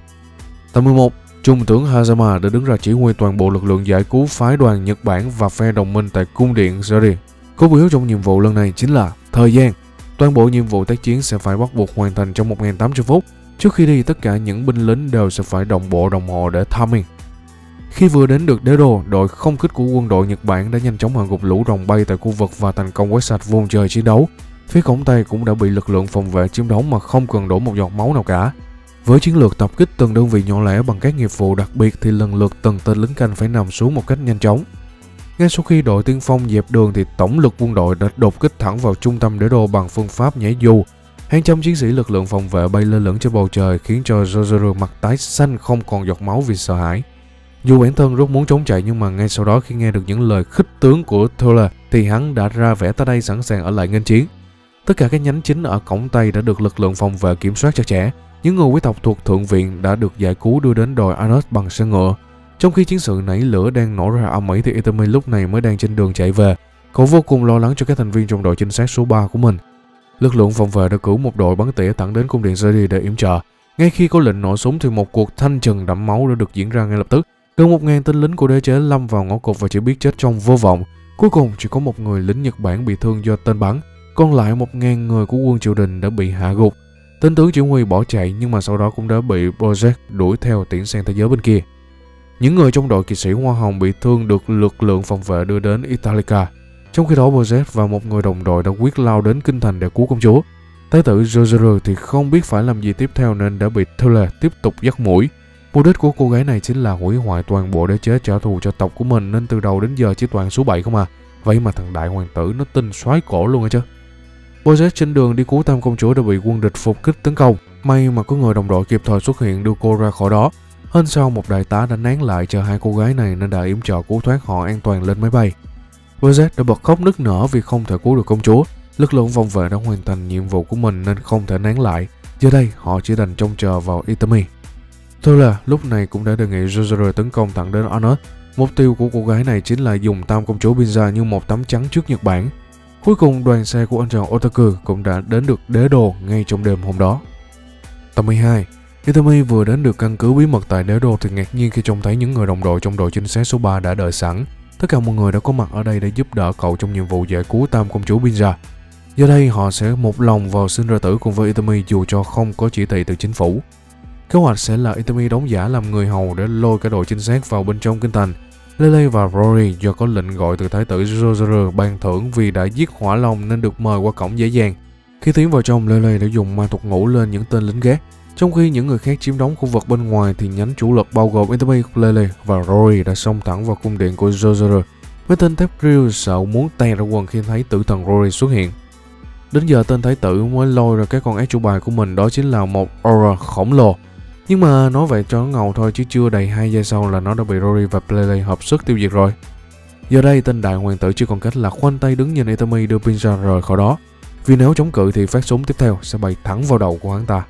Tập 11, Trung tướng Hazama đã đứng ra chỉ huy toàn bộ lực lượng giải cứu phái đoàn Nhật Bản và phe đồng minh tại cung điện Zedi. Cốt yếu trong nhiệm vụ lần này chính là thời gian. Toàn bộ nhiệm vụ tác chiến sẽ phải bắt buộc hoàn thành trong 1.800 phút. Trước khi đi, tất cả những binh lính đều sẽ phải đồng bộ đồng hồ để timing. Khi vừa đến được đế đô, đội không kích của quân đội Nhật Bản đã nhanh chóng hạ gục lũ rồng bay tại khu vực và thành công quét sạch vùng trời chiến đấu. Phía cổng Tây cũng đã bị lực lượng phòng vệ chiếm đóng mà không cần đổ một giọt máu nào cả. Với chiến lược tập kích từng đơn vị nhỏ lẻ bằng các nghiệp vụ đặc biệt thì lần lượt từng tên lính canh phải nằm xuống một cách nhanh chóng. Ngay sau khi đội tiên phong dẹp đường thì tổng lực quân đội đã đột kích thẳng vào trung tâm đế đô bằng phương pháp nhảy dù. Hàng trăm chiến sĩ lực lượng phòng vệ bay lơ lửng trên bầu trời khiến cho Jojuro mặt tái xanh không còn giọt máu vì sợ hãi. Dù bản thân rất muốn trốn chạy nhưng mà ngay sau đó khi nghe được những lời khích tướng của Thule thì hắn đã ra vẻ tới đây sẵn sàng ở lại nghênh chiến. Tất cả các nhánh chính ở cổng Tây đã được lực lượng phòng vệ kiểm soát chặt chẽ. Những người quý tộc thuộc thượng viện đã được giải cứu đưa đến đồi Anos bằng xe ngựa. Trong khi chiến sự nảy lửa đang nổ ra ầm ĩ thì Itami lúc này mới đang trên đường chạy về. Cậu vô cùng lo lắng cho các thành viên trong đội trinh sát số 3 của mình. Lực lượng phòng vệ đã cử một đội bắn tỉa thẳng đến cung điện Zedi để yểm trợ. Ngay khi có lệnh nổ súng thì một cuộc thanh trừng đẫm máu đã được diễn ra ngay lập tức. Gần 1.000 tên lính của đế chế lâm vào ngõ cụt và chỉ biết chết trong vô vọng. Cuối cùng chỉ có một người lính Nhật Bản bị thương do tên bắn. Còn lại 1.000 người của quân triều đình đã bị hạ gục. Tên tướng chỉ huy bỏ chạy nhưng mà sau đó cũng đã bị Bojack đuổi theo tiễn sang thế giới bên kia. Những người trong đội kỵ sĩ Hoa Hồng bị thương được lực lượng phòng vệ đưa đến Italica. Trong khi đó Bojack và một người đồng đội đã quyết lao đến kinh thành để cứu công chúa. Thái tử Jojuro thì không biết phải làm gì tiếp theo nên đã bị Thule tiếp tục dắt mũi. Mục đích của cô gái này chính là hủy hoại toàn bộ đế chế trả thù cho tộc của mình nên từ đầu đến giờ chỉ toàn số 7 không à. Vậy mà thằng đại hoàng tử nó tin xoái cổ luôn hả chứ. Bojack trên đường đi cứu tam công chúa đã bị quân địch phục kích tấn công. May mà có người đồng đội kịp thời xuất hiện đưa cô ra khỏi đó. Hên sau một đại tá đã nán lại chờ hai cô gái này nên đã yểm trợ cứu thoát họ an toàn lên máy bay. Bojack đã bật khóc nức nở vì không thể cứu được công chúa. Lực lượng phòng vệ đã hoàn thành nhiệm vụ của mình nên không thể nán lại. Giờ đây họ chỉ đành trông chờ vào Itami. Thôi là lúc này cũng đã đề nghị Jojuro tấn công thẳng đến Anos. Mục tiêu của cô gái này chính là dùng tam công chúa Binja như một tấm chắn trước Nhật Bản. Cuối cùng đoàn xe của anh chàng Otaku cũng đã đến được đế đô ngay trong đêm hôm đó. Tập 12, Itami vừa đến được căn cứ bí mật tại đế đô thì ngạc nhiên khi trông thấy những người đồng đội trong đội trinh sát số 3 đã đợi sẵn. Tất cả mọi người đã có mặt ở đây để giúp đỡ cậu trong nhiệm vụ giải cứu tam công chúa Binja. Giờ đây họ sẽ một lòng vào sinh ra tử cùng với Itami dù cho không có chỉ thị từ chính phủ. Kế hoạch sẽ là Itami đóng giả làm người hầu để lôi cả đội trinh sát vào bên trong kinh thành. Lele và Rory do có lệnh gọi từ thái tử Jojuro ban thưởng vì đã giết hỏa long nên được mời qua cổng dễ dàng. Khi tiến vào trong, Lele đã dùng ma thuật ngủ lên những tên lính gác. Trong khi những người khác chiếm đóng khu vực bên ngoài thì nhánh chủ lực bao gồm Itami, Lele và Rory đã xông thẳng vào cung điện của Jojuro. Mấy tên thép riêu sợ muốn tè ra quần khi thấy tử thần Rory xuất hiện. Đến giờ tên thái tử mới lôi ra cái con ác chủ bài của mình, đó chính là một aura khổng lồ. Nhưng mà nói vậy cho nó ngầu thôi chứ chưa đầy 2 giây sau là nó đã bị Rory và Lele hợp sức tiêu diệt rồi. Giờ đây tên đại hoàng tử chỉ còn cách là khoanh tay đứng nhìn Itami đưa Binja rời khỏi đó. Vì nếu chống cự thì phát súng tiếp theo sẽ bay thẳng vào đầu của hắn ta.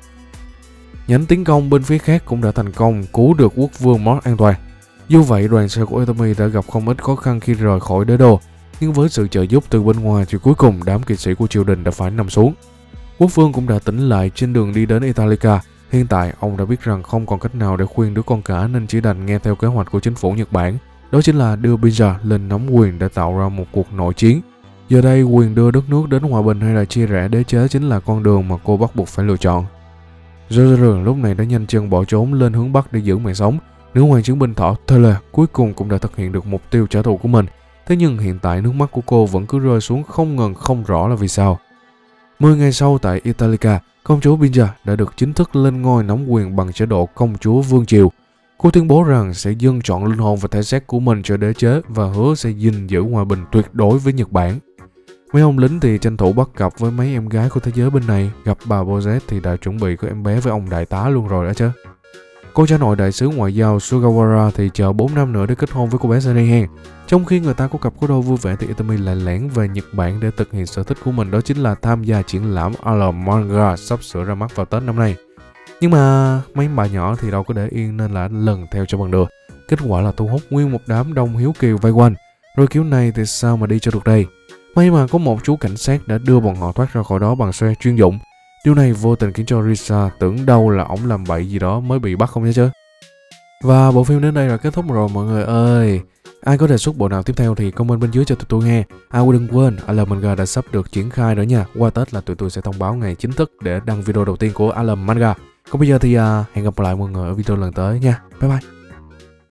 Nhánh tiến công bên phía khác cũng đã thành công cứu được quốc vương Mort an toàn. Dù vậy đoàn xe của Itami đã gặp không ít khó khăn khi rời khỏi đế đô. Nhưng với sự trợ giúp từ bên ngoài thì cuối cùng đám kỵ sĩ của triều đình đã phải nằm xuống. Quốc vương cũng đã tỉnh lại trên đường đi đến Italica. Hiện tại ông đã biết rằng không còn cách nào để khuyên đứa con cả nên chỉ đành nghe theo kế hoạch của chính phủ Nhật Bản. Đó chính là đưa Binja lên nắm quyền để tạo ra một cuộc nội chiến. Giờ đây quyền đưa đất nước đến hòa bình hay là chia rẽ đế chế chính là con đường mà cô bắt buộc phải lựa chọn. Jojuro lúc này đã nhanh chân bỏ trốn lên hướng bắc để giữ mạng sống. Nữ hoàng chiến binh thỏ Thule cuối cùng cũng đã thực hiện được mục tiêu trả thù của mình. Thế nhưng hiện tại nước mắt của cô vẫn cứ rơi xuống không ngừng, không rõ là vì sao. 10 ngày sau tại Italica, công chúa Binja đã được chính thức lên ngôi nắm quyền bằng chế độ công chúa vương triều. Cô tuyên bố rằng sẽ dâng trọn linh hồn và thể xác của mình cho đế chế và hứa sẽ gìn giữ hòa bình tuyệt đối với Nhật Bản. Mấy ông lính thì tranh thủ bắt cặp với mấy em gái của thế giới bên này, gặp bà Bojack thì đã chuẩn bị có em bé với ông đại tá luôn rồi đó chứ. Cô cha nội đại sứ ngoại giao Sugawara thì chờ 4 năm nữa để kết hôn với cô bé Sunny hen. Trong khi người ta có cặp có đôi vui vẻ thì Itami lại lẻn về Nhật Bản để thực hiện sở thích của mình, đó chính là tham gia triển lãm Alum Manga sắp sửa ra mắt vào Tết năm nay. Nhưng mà mấy bà nhỏ thì đâu có để yên nên là lần theo cho bằng được. Kết quả là thu hút nguyên một đám đông hiếu kỳ vây quanh. Rồi kiểu này thì sao mà đi cho được đây? May mà có một chú cảnh sát đã đưa bọn họ thoát ra khỏi đó bằng xe chuyên dụng. Điều này vô tình khiến cho Risa tưởng đâu là ổng làm bậy gì đó mới bị bắt không nhớ chứ. Và bộ phim đến đây là kết thúc rồi mọi người ơi. Ai có đề xuất bộ nào tiếp theo thì comment bên dưới cho tụi tôi nghe. Đừng quên, Alum Manga đã sắp được triển khai rồi nha. Qua Tết là tụi tôi sẽ thông báo ngày chính thức để đăng video đầu tiên của Alum Manga. Còn bây giờ thì hẹn gặp lại mọi người ở video lần tới nha. Bye bye.